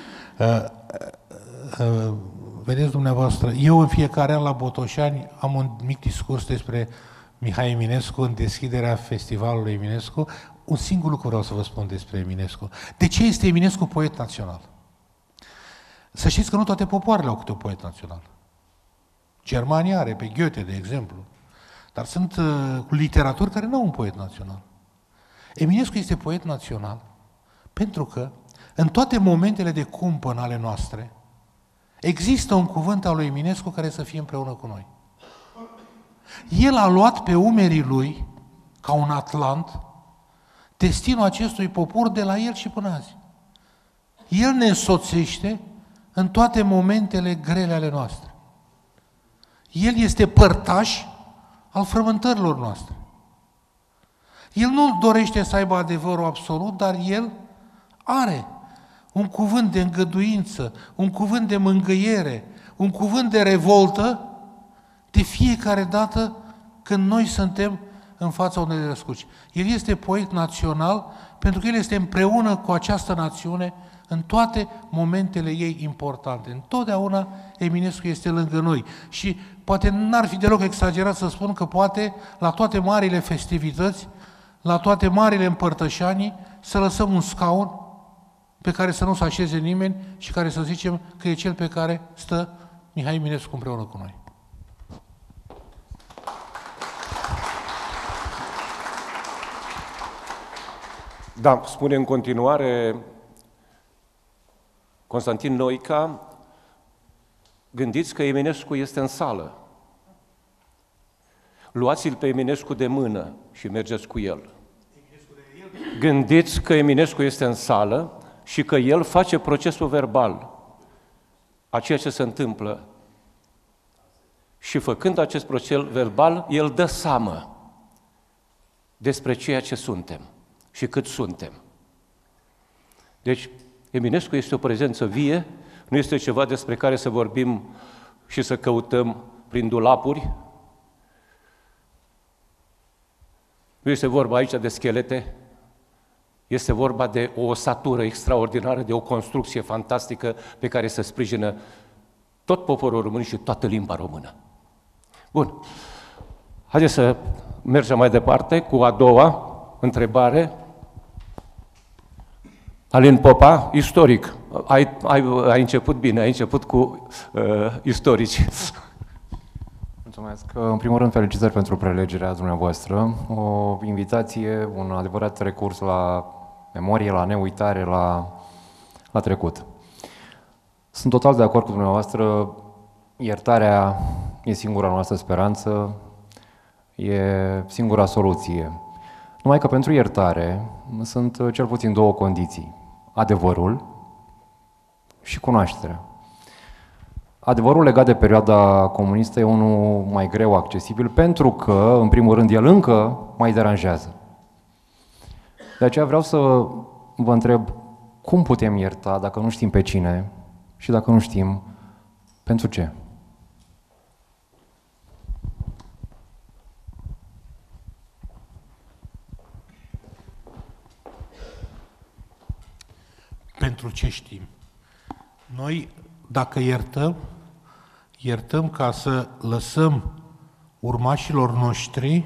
Vedeți dumneavoastră, eu în fiecare an la Botoșani am un mic discurs despre Mihai Eminescu în deschiderea festivalului Eminescu. Un singur lucru vreau să vă spun despre Eminescu. De ce este Eminescu poet național? Să știți că nu toate popoarele au câte un poet național. Germania are pe Goethe, de exemplu. Dar sunt literaturi care nu au un poet național. Eminescu este poet național pentru că în toate momentele de cumpăn ale noastre există un cuvânt al lui Eminescu care să fie împreună cu noi. El a luat pe umerii lui, ca un atlant, destinul acestui popor de la el și până azi. El ne însoțește în toate momentele grele ale noastre. El este părtaș al frământărilor noastre. El nu dorește să aibă adevărul absolut, dar El are un cuvânt de îngăduință, un cuvânt de mângâiere, un cuvânt de revoltă de fiecare dată când noi suntem în fața unei răscruci. El este poet național pentru că El este împreună cu această națiune în toate momentele ei importante. Întotdeauna Eminescu este lângă noi. Și poate n-ar fi deloc exagerat să spun că poate la toate marile festivități, la toate marile împărtășanii, să lăsăm un scaun pe care să nu se așeze nimeni și care să zicem că e cel pe care stă Mihai Eminescu împreună cu noi. Da, spune în continuare Constantin Noica, gândiți că Eminescu este în sală. Luați-l pe Eminescu de mână și mergeți cu el. Gândiți că Eminescu este în sală și că el face procesul verbal a ceea ce se întâmplă. Și făcând acest proces verbal, el dă seamă despre ceea ce suntem și cât suntem. Deci, Eminescu este o prezență vie, nu este ceva despre care să vorbim și să căutăm prin dulapuri. Nu este vorba aici de schelete, este vorba de o osatură extraordinară, de o construcție fantastică pe care se sprijină tot poporul român și toată limba română. Bun. Haideți să mergem mai departe cu a doua întrebare. Alin Popa, istoric. Ai început bine, ai început cu istorici. Mulțumesc. În primul rând, felicitări pentru prelegerea dumneavoastră. O invitație, un adevărat recurs la memorie, la neuitare, la trecut. Sunt total de acord cu dumneavoastră. Iertarea e singura noastră speranță, e singura soluție. Numai că pentru iertare sunt cel puțin două condiții. Adevărul și cunoașterea. Adevărul legat de perioada comunistă e unul mai greu accesibil pentru că, în primul rând, el încă mai deranjează. De aceea vreau să vă întreb cum putem ierta dacă nu știm pe cine și dacă nu știm pentru ce. Pentru ce știm? Noi, dacă iertăm ca să lăsăm urmașilor noștri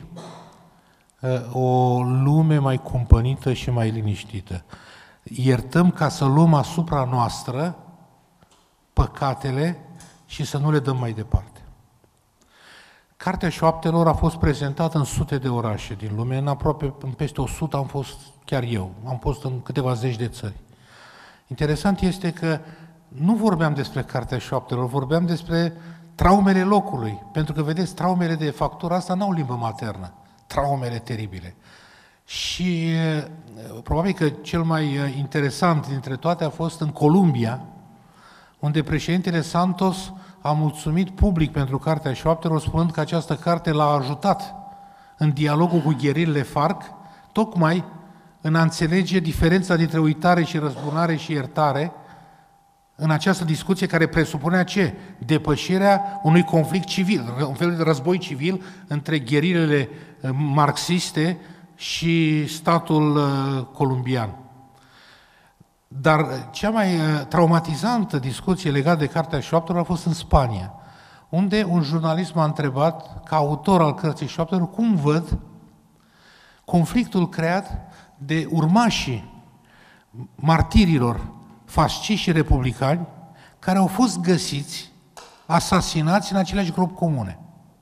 o lume mai cumpănită și mai liniștită. Iertăm ca să luăm asupra noastră păcatele și să nu le dăm mai departe. Cartea Șoaptelor a fost prezentată în sute de orașe din lume, în peste 100 am fost chiar eu, am fost în câteva zeci de țări. Interesant este că nu vorbeam despre Cartea Șoaptelor, vorbeam despre traumele locului, pentru că, vedeți, traumele de factură asta n-au limbă maternă, traumele teribile. Și probabil că cel mai interesant dintre toate a fost în Columbia, unde președintele Santos a mulțumit public pentru Cartea Șoaptelor, spunând că această carte l-a ajutat în dialogul cu gherilele FARC, tocmai în a înțelege diferența dintre uitare și răzbunare și iertare, în această discuție care presupunea ce? Depășirea unui conflict civil, un fel de război civil între gherilele marxiste și statul columbian. Dar cea mai traumatizantă discuție legată de Cartea Șoaptelor a fost în Spania, unde un jurnalist m-a întrebat, ca autor al Cărții Șoaptelor, cum văd conflictul creat de urmașii martirilor fasciști și republicani care au fost găsiți, asasinați în aceleași gropi comune.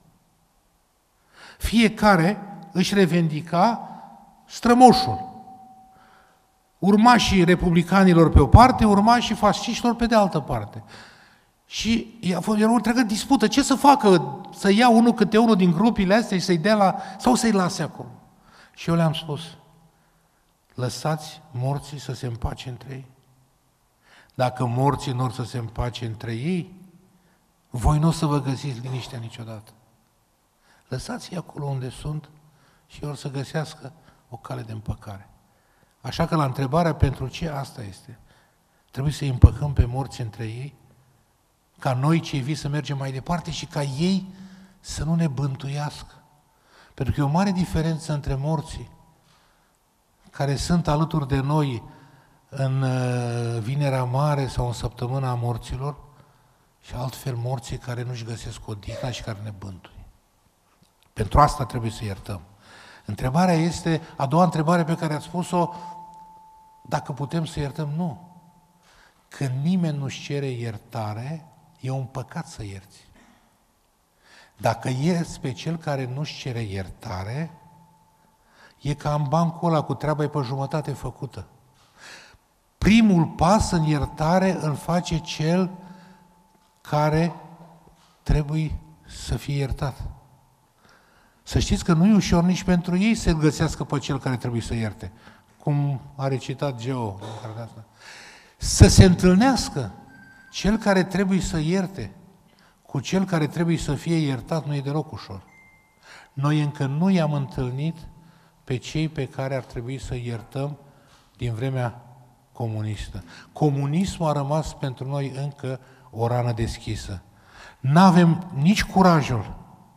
Fiecare își revendica strămoșul. Urmașii republicanilor pe o parte, urmașii fasciștilor pe de altă parte. Și era o întreagă dispută. Ce să facă? Să ia unul câte unul din grupile astea și să-i dea sau să-i lase acolo? Și eu le-am spus, Lăsați morții să se împace între ei. Dacă morții nu or să se împace între ei, voi nu o să vă găsiți liniștea niciodată. Lăsați-i acolo unde sunt și or să găsească o cale de împăcare. Așa că la întrebarea pentru ce, asta este. Trebuie să îi împăcăm pe morți între ei, ca noi cei vii să mergem mai departe și ca ei să nu ne bântuiască. Pentru că e o mare diferență între morții care sunt alături de noi în Vinerea Mare sau în Săptămâna Morților și altfel morții care nu-și găsesc odihna și care ne bântuie. Pentru asta trebuie să iertăm. Întrebarea este, a doua întrebare pe care ați spus-o, dacă putem să iertăm, nu. Când nimeni nu-și cere iertare, e un păcat să ierți. Dacă ierți pe cel care nu-și cere iertare, e ca în bancul ăla cu treaba pe jumătate făcută. Primul pas în iertare îl face cel care trebuie să fie iertat. Să știți că nu e ușor nici pentru ei să-l găsească pe cel care trebuie să ierte. Cum a recitat Geo. Să se întâlnească cel care trebuie să ierte cu cel care trebuie să fie iertat nu e deloc ușor. Noi încă nu i-am întâlnit pe cei pe care ar trebui să iertăm din vremea comunistă. Comunismul a rămas pentru noi încă o rană deschisă. N-avem nici curajul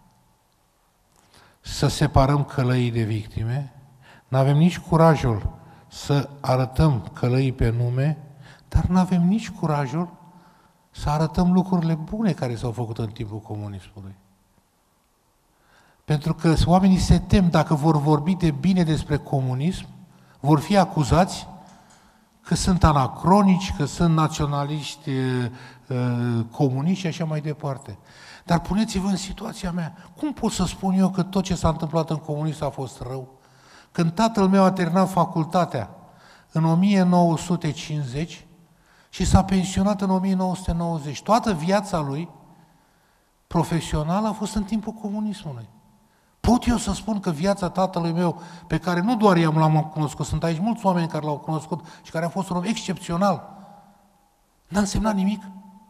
să separăm călăii de victime, n-avem nici curajul să arătăm călăii pe nume, dar n-avem nici curajul să arătăm lucrurile bune care s-au făcut în timpul comunismului. Pentru că oamenii se tem, dacă vor vorbi de bine despre comunism, vor fi acuzați că sunt anacronici, că sunt naționaliști comuniști și așa mai departe. Dar puneți-vă în situația mea. Cum pot să spun eu că tot ce s-a întâmplat în comunism a fost rău? Când tatăl meu a terminat facultatea în 1950 și s-a pensionat în 1990, toată viața lui profesională a fost în timpul comunismului. Pot eu să spun că viața tatălui meu, pe care nu doar eu l-am cunoscut, sunt aici mulți oameni care l-au cunoscut și care a fost un om excepțional, n-a însemnat nimic?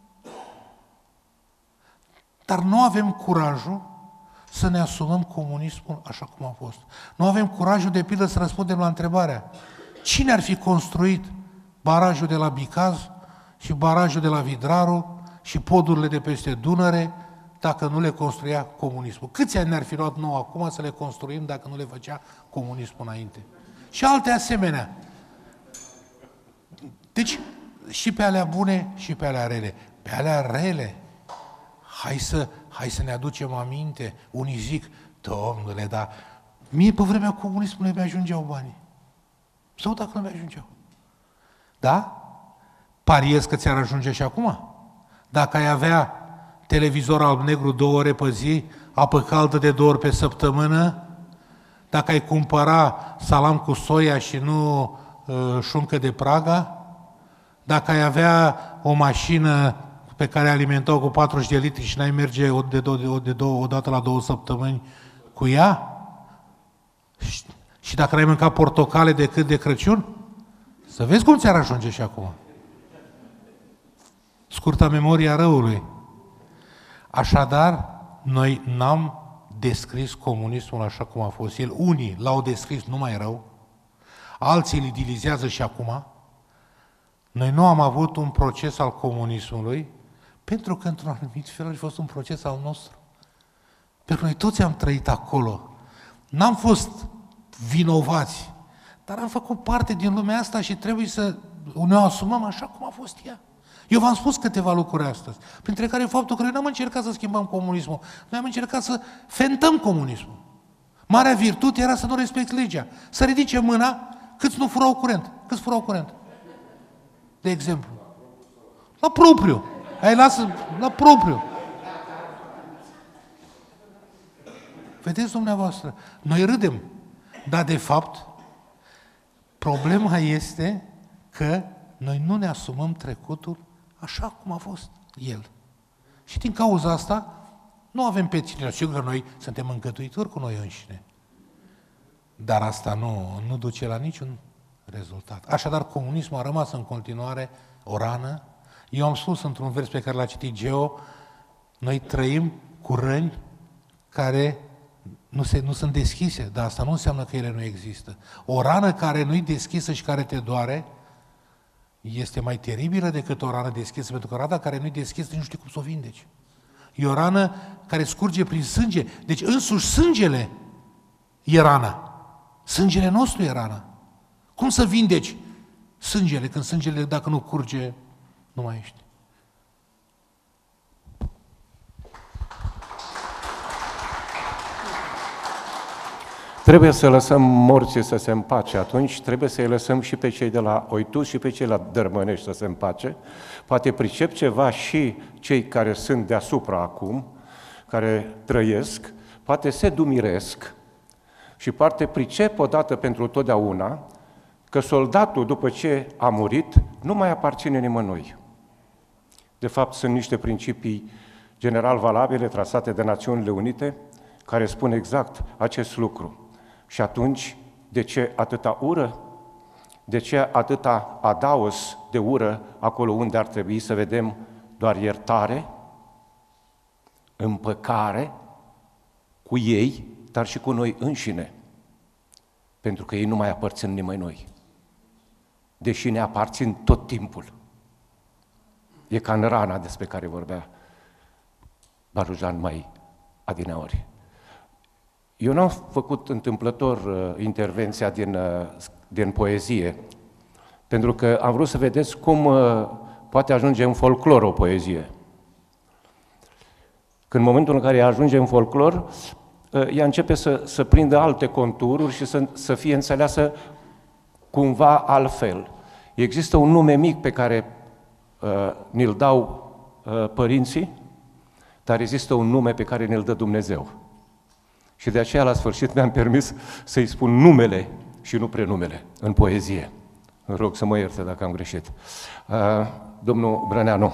Dar nu avem curajul să ne asumăm comunismul așa cum a fost. Nu avem curajul, de pildă, să răspundem la întrebarea: cine ar fi construit barajul de la Bicaz și barajul de la Vidraru și podurile de peste Dunăre dacă nu le construia comunismul? Câți ani ne-ar fi luat nou acum să le construim dacă nu le făcea comunismul înainte? Și alte asemenea. Deci, și pe alea bune și pe alea rele. Pe alea rele, hai să ne aducem aminte. Unii zic: domnule, dar mie pe vremea comunismului mi-ajungeau banii. Sau dacă nu mi-ajungeau. Da? Pariez că ți-ar ajunge și acum. Dacă ai avea televizor alb-negru 2 ore pe zi, apă caldă de 2 ori pe săptămână, dacă ai cumpăra salam cu soia și nu șuncă de Praga, dacă ai avea o mașină pe care alimentau cu 40 de litri și n-ai merge o dată la 2 săptămâni cu ea, și dacă n-ai mâncat portocale decât de Crăciun, să vezi cum ți-ar ajunge și acum. Scurta memoria răului. Așadar, noi n-am descris comunismul așa cum a fost el. Unii l-au descris numai rău, alții îl idilizează și acum. Noi nu am avut un proces al comunismului, pentru că, într-un anumit fel, a fost un proces al nostru. Pentru că noi toți am trăit acolo. N-am fost vinovați, dar am făcut parte din lumea asta și trebuie să ne o asumăm așa cum a fost ea. Eu v-am spus câteva lucruri astăzi, printre care faptul că noi n-am încercat să schimbăm comunismul, noi am încercat să fentăm comunismul. Marea virtute era să nu respecti legea, să ridice mâna câți nu furau curent. Câți furau curent? De exemplu. La propriu. Hai, lasă, la propriu. Vedeți dumneavoastră, noi râdem, dar de fapt problema este că noi nu ne asumăm trecutul așa cum a fost el. Și din cauza asta nu avem pe cine. Sigur că noi suntem încătuitori cu noi înșine. Dar asta nu duce la niciun rezultat. Așadar, comunismul a rămas în continuare o rană. Eu am spus într-un vers pe care l-a citit Geo, noi trăim cu răni care nu sunt deschise, dar asta nu înseamnă că ele nu există. O rană care nu-i deschisă și care te doare este mai teribilă decât o rană deschisă, pentru că rana care nu-i deschisă nu știi cum să o vindeci. E o rană care scurge prin sânge, deci însuși sângele e rana. Sângele nostru e rana. Cum să vindeci sângele, când sângele, dacă nu curge, nu mai ești? Trebuie să lăsăm morții să se împace, atunci trebuie să-i lăsăm și pe cei de la Oitus și pe cei la Dărmănești să se împace. Poate pricep ceva și cei care sunt deasupra acum, care trăiesc, poate se dumiresc și poate pricep odată pentru totdeauna că soldatul, după ce a murit, nu mai aparține nimănui. De fapt, sunt niște principii general valabile trasate de Națiunile Unite care spun exact acest lucru. Și atunci, de ce atâta ură? De ce atâta adaos de ură acolo unde ar trebui să vedem doar iertare, împăcare cu ei, dar și cu noi înșine? Pentru că ei nu mai aparțin nimănui, deși ne aparțin tot timpul. E ca în rana despre care vorbea Barujan mai adineori. Eu n-am făcut întâmplător intervenția din poezie, pentru că am vrut să vedeți cum poate ajunge în folclor o poezie. Când în momentul în care ajunge în folclor, ea începe să prindă alte contururi și să fie înțeleasă cumva altfel. Există un nume mic pe care ni-l dau părinții, dar există un nume pe care ne-l dă Dumnezeu. Și de aceea, la sfârșit, mi-am permis să-i spun numele și nu prenumele în poezie. Îmi rog să mă ierte dacă am greșit. Domnul Brăneanu.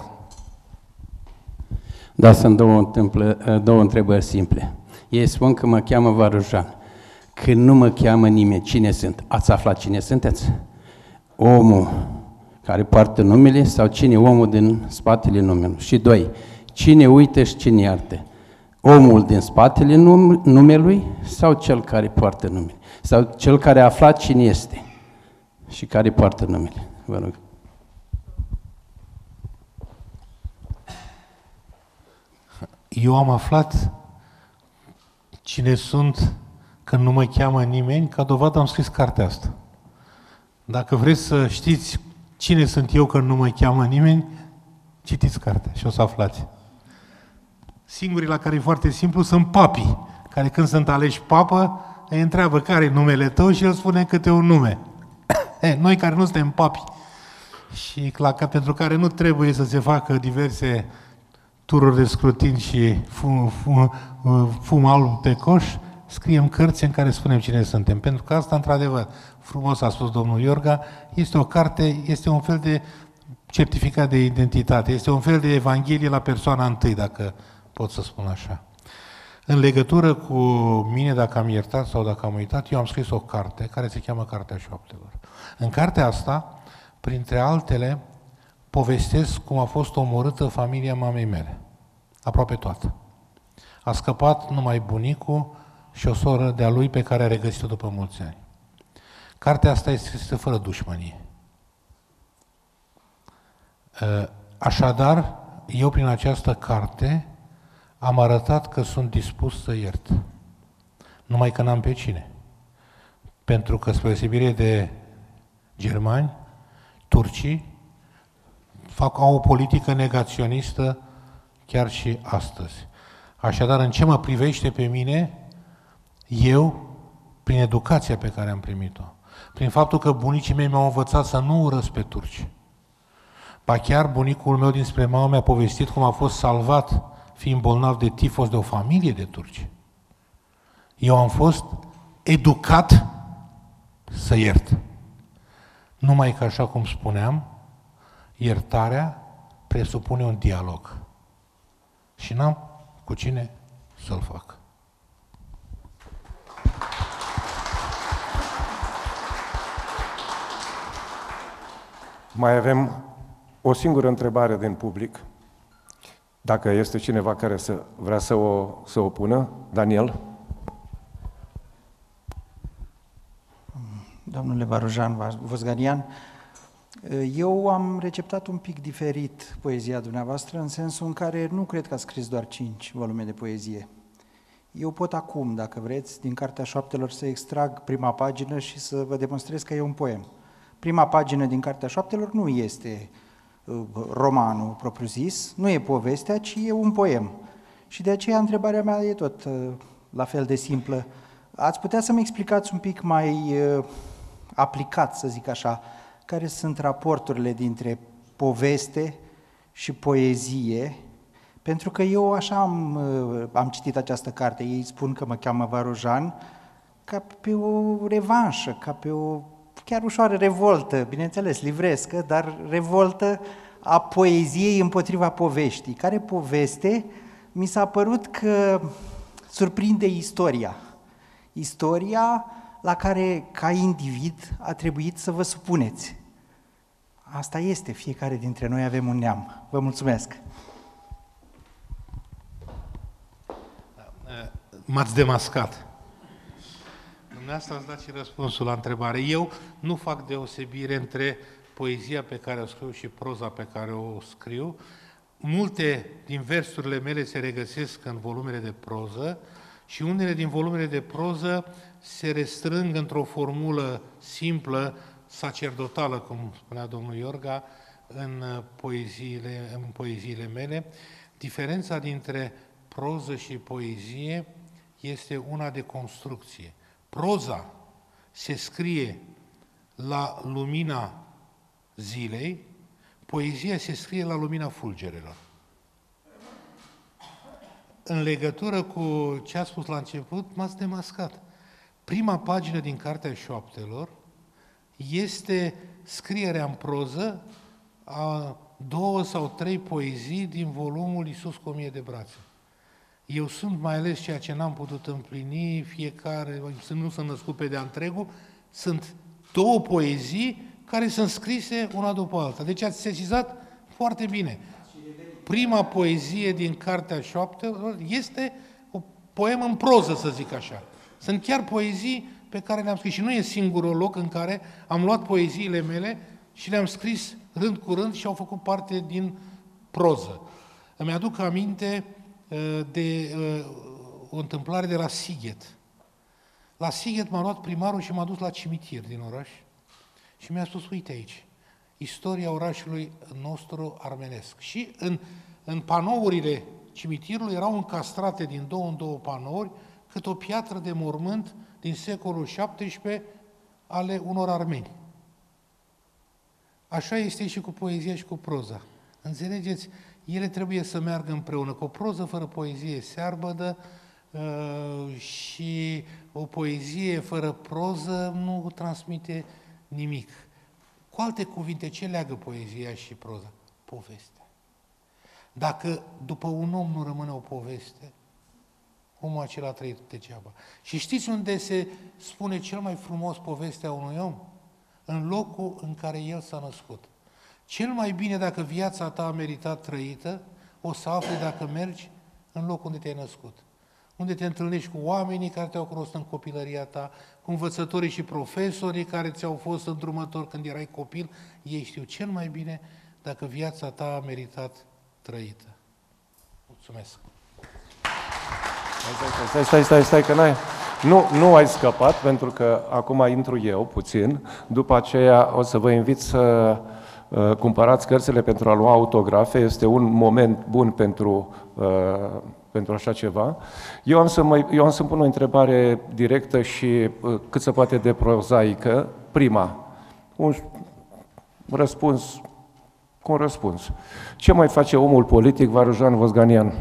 Da, sunt două întrebări simple. Ei spun că mă cheamă Varujan. Când nu mă cheamă nimeni, cine sunt? Ați aflat cine sunteți? Omul care poartă numele sau cine omul din spatele numelui? Și doi, cine uită și cine iartă? Omul din spatele numelui sau cel care poartă numele? Sau cel care a aflat cine este și care poartă numele? Vă rog. Eu am aflat cine sunt când nu mă cheamă nimeni, ca dovadă am scris cartea asta. Dacă vreți să știți cine sunt eu când nu mă cheamă nimeni, citiți cartea și o să aflați. Singurii la care e foarte simplu sunt papii, care când sunt aleși papă, îi întreabă care e numele tău și el spune câte un nume. Noi care nu suntem papi și pentru care nu trebuie să se facă diverse tururi de scrutin și fum alb de coș, scriem cărți în care spunem cine suntem. Pentru că asta, într-adevăr, frumos a spus domnul Iorga, este o carte, este un fel de certificat de identitate, este un fel de evanghelie la persoana întâi, dacă pot să spun așa. În legătură cu mine, dacă am iertat sau dacă am uitat, eu am scris o carte care se cheamă Cartea Șoaptelor. În cartea asta, printre altele, povestesc cum a fost omorâtă familia mamei mele. Aproape toată. A scăpat numai bunicul și o soră de-a lui pe care a regăsit-o după mulți ani. Cartea asta este fără dușmănie. Așadar, eu prin această carte am arătat că sunt dispus să iert. Numai că n-am pe cine. Pentru că, spre deosebire de germani, turcii au o politică negaționistă chiar și astăzi. Așadar, în ce mă privește pe mine, eu, prin educația pe care am primit-o, prin faptul că bunicii mei mi-au învățat să nu urăsc pe turci, ba chiar bunicul meu dinspre mama mi-a povestit cum a fost salvat, fiind bolnav de tifos, de o familie de turci. Eu am fost educat să iert. Numai că, așa cum spuneam, iertarea presupune un dialog. Și n-am cu cine să-l fac. Mai avem o singură întrebare din public. Dacă este cineva care vrea să o pună. Daniel? Domnule Varujan Vosganian, eu am receptat un pic diferit poezia dumneavoastră, în sensul în care nu cred că ați scris doar 5 volume de poezie. Eu pot acum, dacă vreți, din Cartea Șoaptelor să extrag prima pagină și să vă demonstrez că e un poem. Prima pagină din Cartea Șoaptelor nu este romanul propriu-zis, nu e povestea, ci e un poem. Și de aceea întrebarea mea e tot la fel de simplă. Ați putea să-mi explicați un pic mai aplicat, să zic așa, care sunt raporturile dintre poveste și poezie? Pentru că eu așa am citit această carte, ei spun că mă cheamă Varujan, ca pe o revanșă, ca pe o chiar ușoară revoltă, bineînțeles, livrescă, dar revoltă a poeziei împotriva poveștii. Care poveste mi s-a părut că surprinde istoria. Istoria la care, ca individ, a trebuit să vă supuneți. Asta este, fiecare dintre noi avem un neam. Vă mulțumesc! M-ați demascat. Dumneavoastră ați dat și răspunsul la întrebare. Eu nu fac deosebire între poezia pe care o scriu și proza pe care o scriu. Multe din versurile mele se regăsesc în volumele de proză și unele din volumele de proză se restrâng într-o formulă simplă, sacerdotală, cum spunea domnul Iorga, în poeziile mele. Diferența dintre proză și poezie este una de construcție. Proza se scrie la lumina zilei, poezia se scrie la lumina fulgerelor. În legătură cu ce a spus la început, m-ați demascat. Prima pagină din Cartea Șoaptelor este scrierea în proză a 2 sau 3 poezii din volumul Iisus cu 1000 de brațe. Eu sunt mai ales ceea ce n-am putut împlini, fiecare, nu sunt născut pe de-a întregul, sunt 2 poezii care sunt scrise una după alta. Deci ați sesizat foarte bine. Prima poezie din Cartea Șoaptelor este o poemă în proză, să zic așa. Sunt chiar poezii pe care le-am scris și nu e singurul loc în care am luat poeziile mele și le-am scris rând cu rând și au făcut parte din proză. Îmi aduc aminte de o întâmplare de la Sighet. La Sighet m-a luat primarul și m-a dus la cimitir din oraș și mi-a spus, uite aici, istoria orașului nostru armenesc. Și în panourile cimitirului erau încastrate din 2 în 2 panouri cât o piatră de mormânt din secolul XVII ale unor armeni. Așa este și cu poezia și cu proza. Înțelegeți? Ele trebuie să meargă împreună. Cu o proză fără poezie searbădă și o poezie fără proză nu transmite nimic. Cu alte cuvinte, ce leagă poezia și proza? Povestea. Dacă după un om nu rămâne o poveste, omul acela a trăit degeaba. Și știți unde se spune cel mai frumos povestea unui om? În locul în care el s-a născut. Cel mai bine, dacă viața ta a meritat trăită, o să afli dacă mergi în locul unde te-ai născut. Unde te întâlnești cu oamenii care te-au cunoscut în copilăria ta, cu învățătorii și profesorii care ți-au fost îndrumători când erai copil, ei știu cel mai bine dacă viața ta a meritat trăită. Mulțumesc! Stai, că nu ai scăpat, pentru că acum intru eu puțin, după aceea o să vă invit să cumpărați cărțile pentru a lua autografe, este un moment bun pentru așa ceva. Eu am să pun o întrebare directă și cât se poate de prozaică. Prima, un răspuns cu un răspuns. Ce mai face omul politic Varujan Vosganian?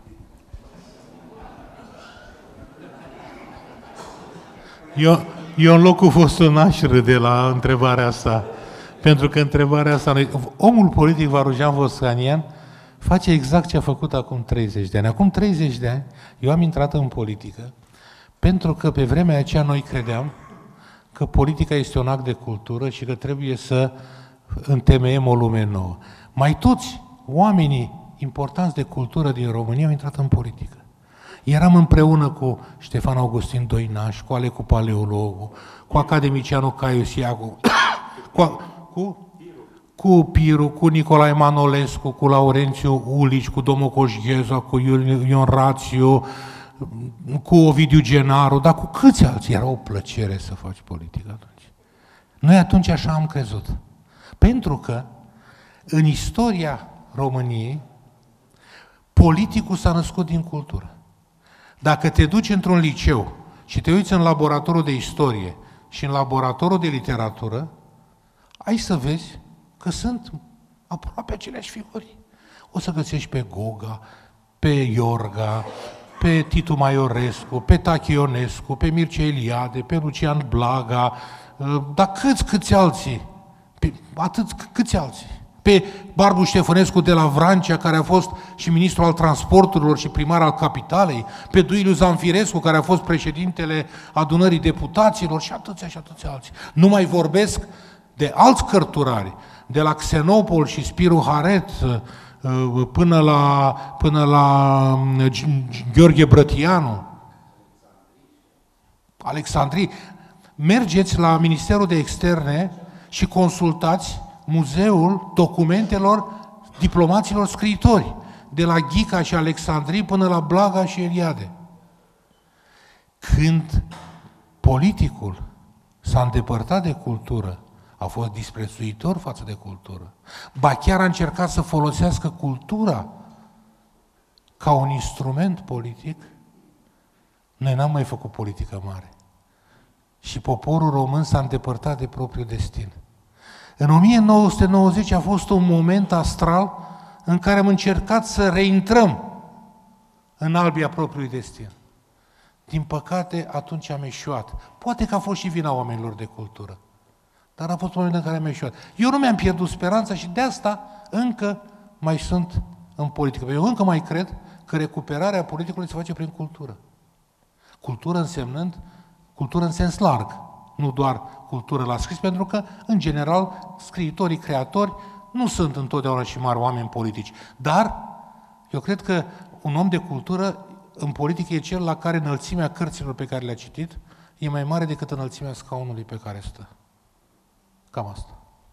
Eu în locul vostru n-aș râde la întrebarea asta, pentru că întrebarea asta... Omul politic Varujan Vosganian face exact ce a făcut acum 30 de ani. Acum 30 de ani eu am intrat în politică pentru că pe vremea aceea noi credeam că politica este un act de cultură și că trebuie să întemeiem o lume nouă. Mai toți oamenii importanți de cultură din România au intrat în politică. Eram împreună cu Ștefan Augustin Doinaș, cu Alecu Paleologu, cu academicianul Caius Iacu, cu Piru, cu Nicolae Manolescu, cu Laurențiu Ulici, cu domnul Coșgheza, cu Ion Rațiu, cu Ovidiu Genaru, dar cu câți alții? Era o plăcere să faci politică atunci. Noi atunci așa am crezut. Pentru că în istoria României, politicul s-a născut din cultură. Dacă te duci într-un liceu și te uiți în laboratorul de istorie și în laboratorul de literatură, ai să vezi că sunt aproape aceleași figuri. O să găsești pe Goga, pe Iorga, pe Titu Maiorescu, pe Tache Ionescu, pe Mircea Eliade, pe Lucian Blaga, dar câți alții? Câți alții? Pe Barbu Ștefănescu de la Vrancea, care a fost și ministru al transporturilor și primar al capitalei, pe Duiliu Zanfirescu, care a fost președintele adunării deputaților și atâția alții. Nu mai vorbesc de alți cărturari, de la Xenopol și Spiru Haret, până la Gheorghe Brătianu, Alexandrii. Mergeți la Ministerul de Externe și consultați Muzeul Documentelor Diplomaților Scriitori, de la Ghica și Alexandrii până la Blaga și Eliade. Când politicul s-a îndepărtat de cultură, a fost disprețuitor față de cultură, ba chiar a încercat să folosească cultura ca un instrument politic, noi n-am mai făcut politică mare. Și poporul român s-a îndepărtat de propriul destin. În 1990 a fost un moment astral în care am încercat să reintrăm în albia propriului destin. Din păcate, atunci am eșuat. Poate că a fost și vina oamenilor de cultură, dar a fost un moment în care am eșuat. Eu nu mi-am pierdut speranța și de asta încă mai sunt în politică. Eu încă mai cred că recuperarea politicului se face prin cultură. Cultură însemnând cultură în sens larg, nu doar cultură la scris, pentru că, în general, scriitorii, creatori nu sunt întotdeauna și mari oameni politici. Dar eu cred că un om de cultură în politică e cel la care înălțimea cărților pe care le-a citit e mai mare decât înălțimea scaunului pe care stă. Cam asta.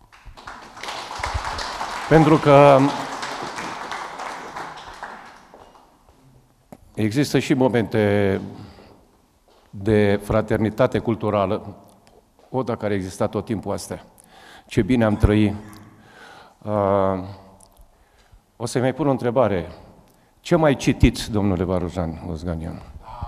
Pentru că există și momente de fraternitate culturală, dacă ar exista tot timpul astea. Ce bine am trăit. O să-i mai pun o întrebare. Ce mai citiți, domnule Varujan Ozganian?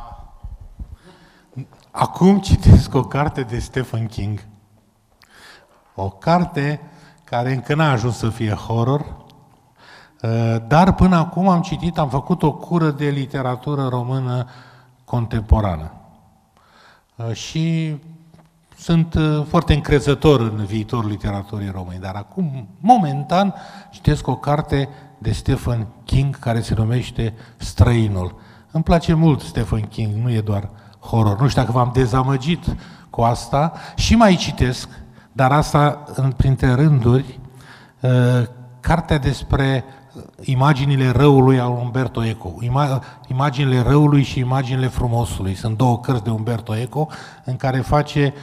Acum citesc o carte de Stephen King. O carte care încă n-a ajuns să fie horror, dar până acum am făcut o cură de literatură română contemporană. Și sunt foarte încrezător în viitorul literaturii române, dar acum, momentan, citesc o carte de Stephen King care se numește Străinul. Îmi place mult Stephen King, nu e doar horror. Nu știu dacă v-am dezamăgit cu asta. Și mai citesc, dar asta printre rânduri, cartea despre imaginile răului al Umberto Eco. Imaginile răului și imaginile frumosului. Sunt două cărți de Umberto Eco în care face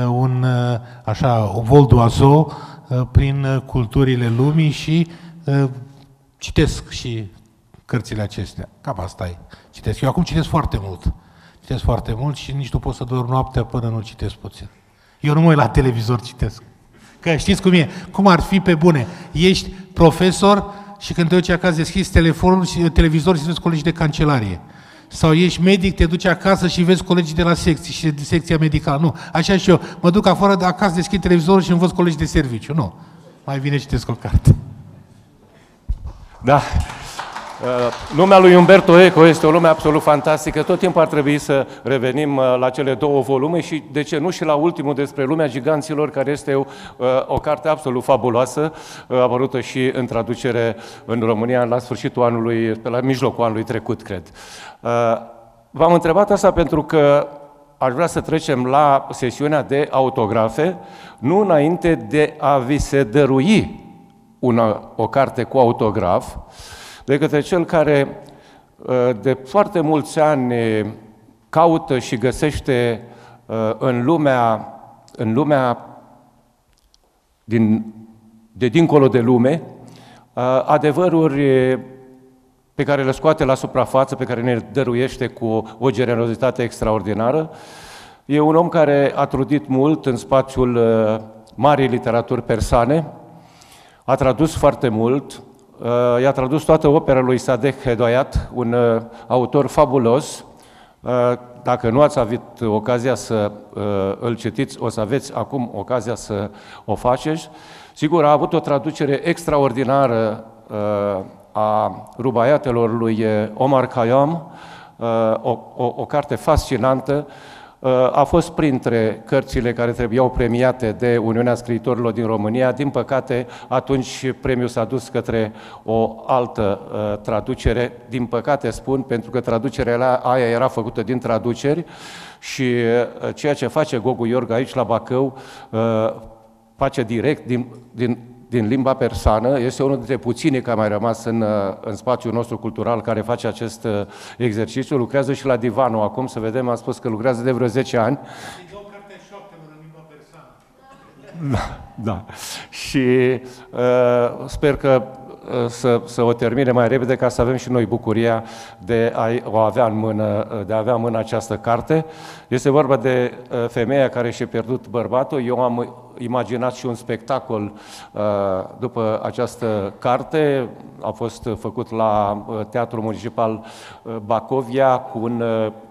o vol d'oiseau prin culturile lumii și citesc și cărțile acestea. Cam asta e. Citesc. Eu acum citesc foarte mult. Citesc foarte mult și nici nu pot să dorm noaptea până nu citesc puțin. Eu nu mă uit la televizor, citesc. Că știți cum e? Cum ar fi pe bune? Ești profesor și când te duci acasă deschizi telefonul și televizor și vezi colegii de cancelarie. Sau ești medic, te duci acasă și vezi colegii de la secție și de secția medicală. Nu, așa și eu. Mă duc afară de acasă, deschid televizorul și îmi văd colegii de serviciu. Nu. Mai bine citesc o carte. Da. Lumea lui Umberto Eco este o lume absolut fantastică. Tot timpul ar trebui să revenim la cele două volume și, de ce nu, și la ultimul despre lumea giganților, care este o carte absolut fabuloasă, apărută și în traducere în România la sfârșitul anului, pe la mijlocul anului trecut, cred. V-am întrebat asta pentru că aș vrea să trecem la sesiunea de autografe, nu înainte de a vi se dărui o carte cu autograf, de către cel care de foarte mulți ani caută și găsește în lumea de dincolo de lume adevăruri pe care le scoate la suprafață, pe care ne dăruiește cu o generozitate extraordinară. E un om care a trudit mult în spațiul marii literaturi persane, a tradus foarte mult, i-a tradus toată opera lui Sadegh Hedayat, un autor fabulos. Dacă nu ați avut ocazia să îl citiți, o să aveți acum ocazia să o faceți. Sigur, a avut o traducere extraordinară a rubaiatelor lui Omar Khayyam, o carte fascinantă. A fost printre cărțile care trebuiau premiate de Uniunea Scriitorilor din România. Din păcate, atunci premiul s-a dus către o altă traducere. Din păcate spun, pentru că traducerea aia era făcută din traduceri și ceea ce face Gogu Iorga aici la Bacău face direct din limba persană. Este unul dintre puținii care a mai rămas în spațiul nostru cultural care face acest exercițiu. Lucrează și la Divanul acum, să vedem, am spus că lucrează de vreo 10 ani. Da. Și sper că să o termine mai repede ca să avem și noi bucuria de a avea în mână această carte. Este vorba de femeia care și-a pierdut bărbatul. Eu am imaginat și un spectacol după această carte. A fost făcut la Teatrul Municipal Bacovia cu un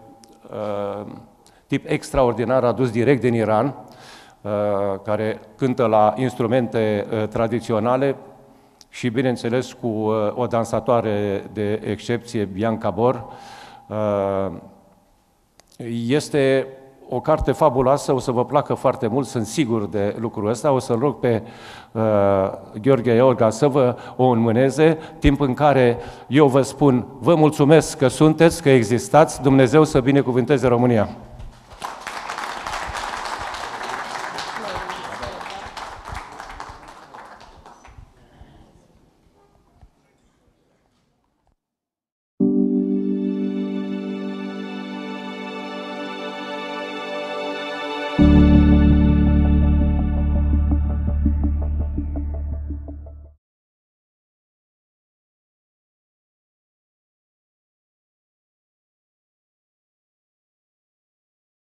tip extraordinar adus direct din Iran, care cântă la instrumente tradiționale și, bineînțeles, cu o dansatoare de excepție, Bianca Bor. Este o carte fabuloasă, o să vă placă foarte mult, sunt sigur de lucrul ăsta. O să-l rog pe Gheorghe Iorga să vă o înmâneze, timp în care eu vă spun, vă mulțumesc că sunteți, că existați, Dumnezeu să binecuvânteze România!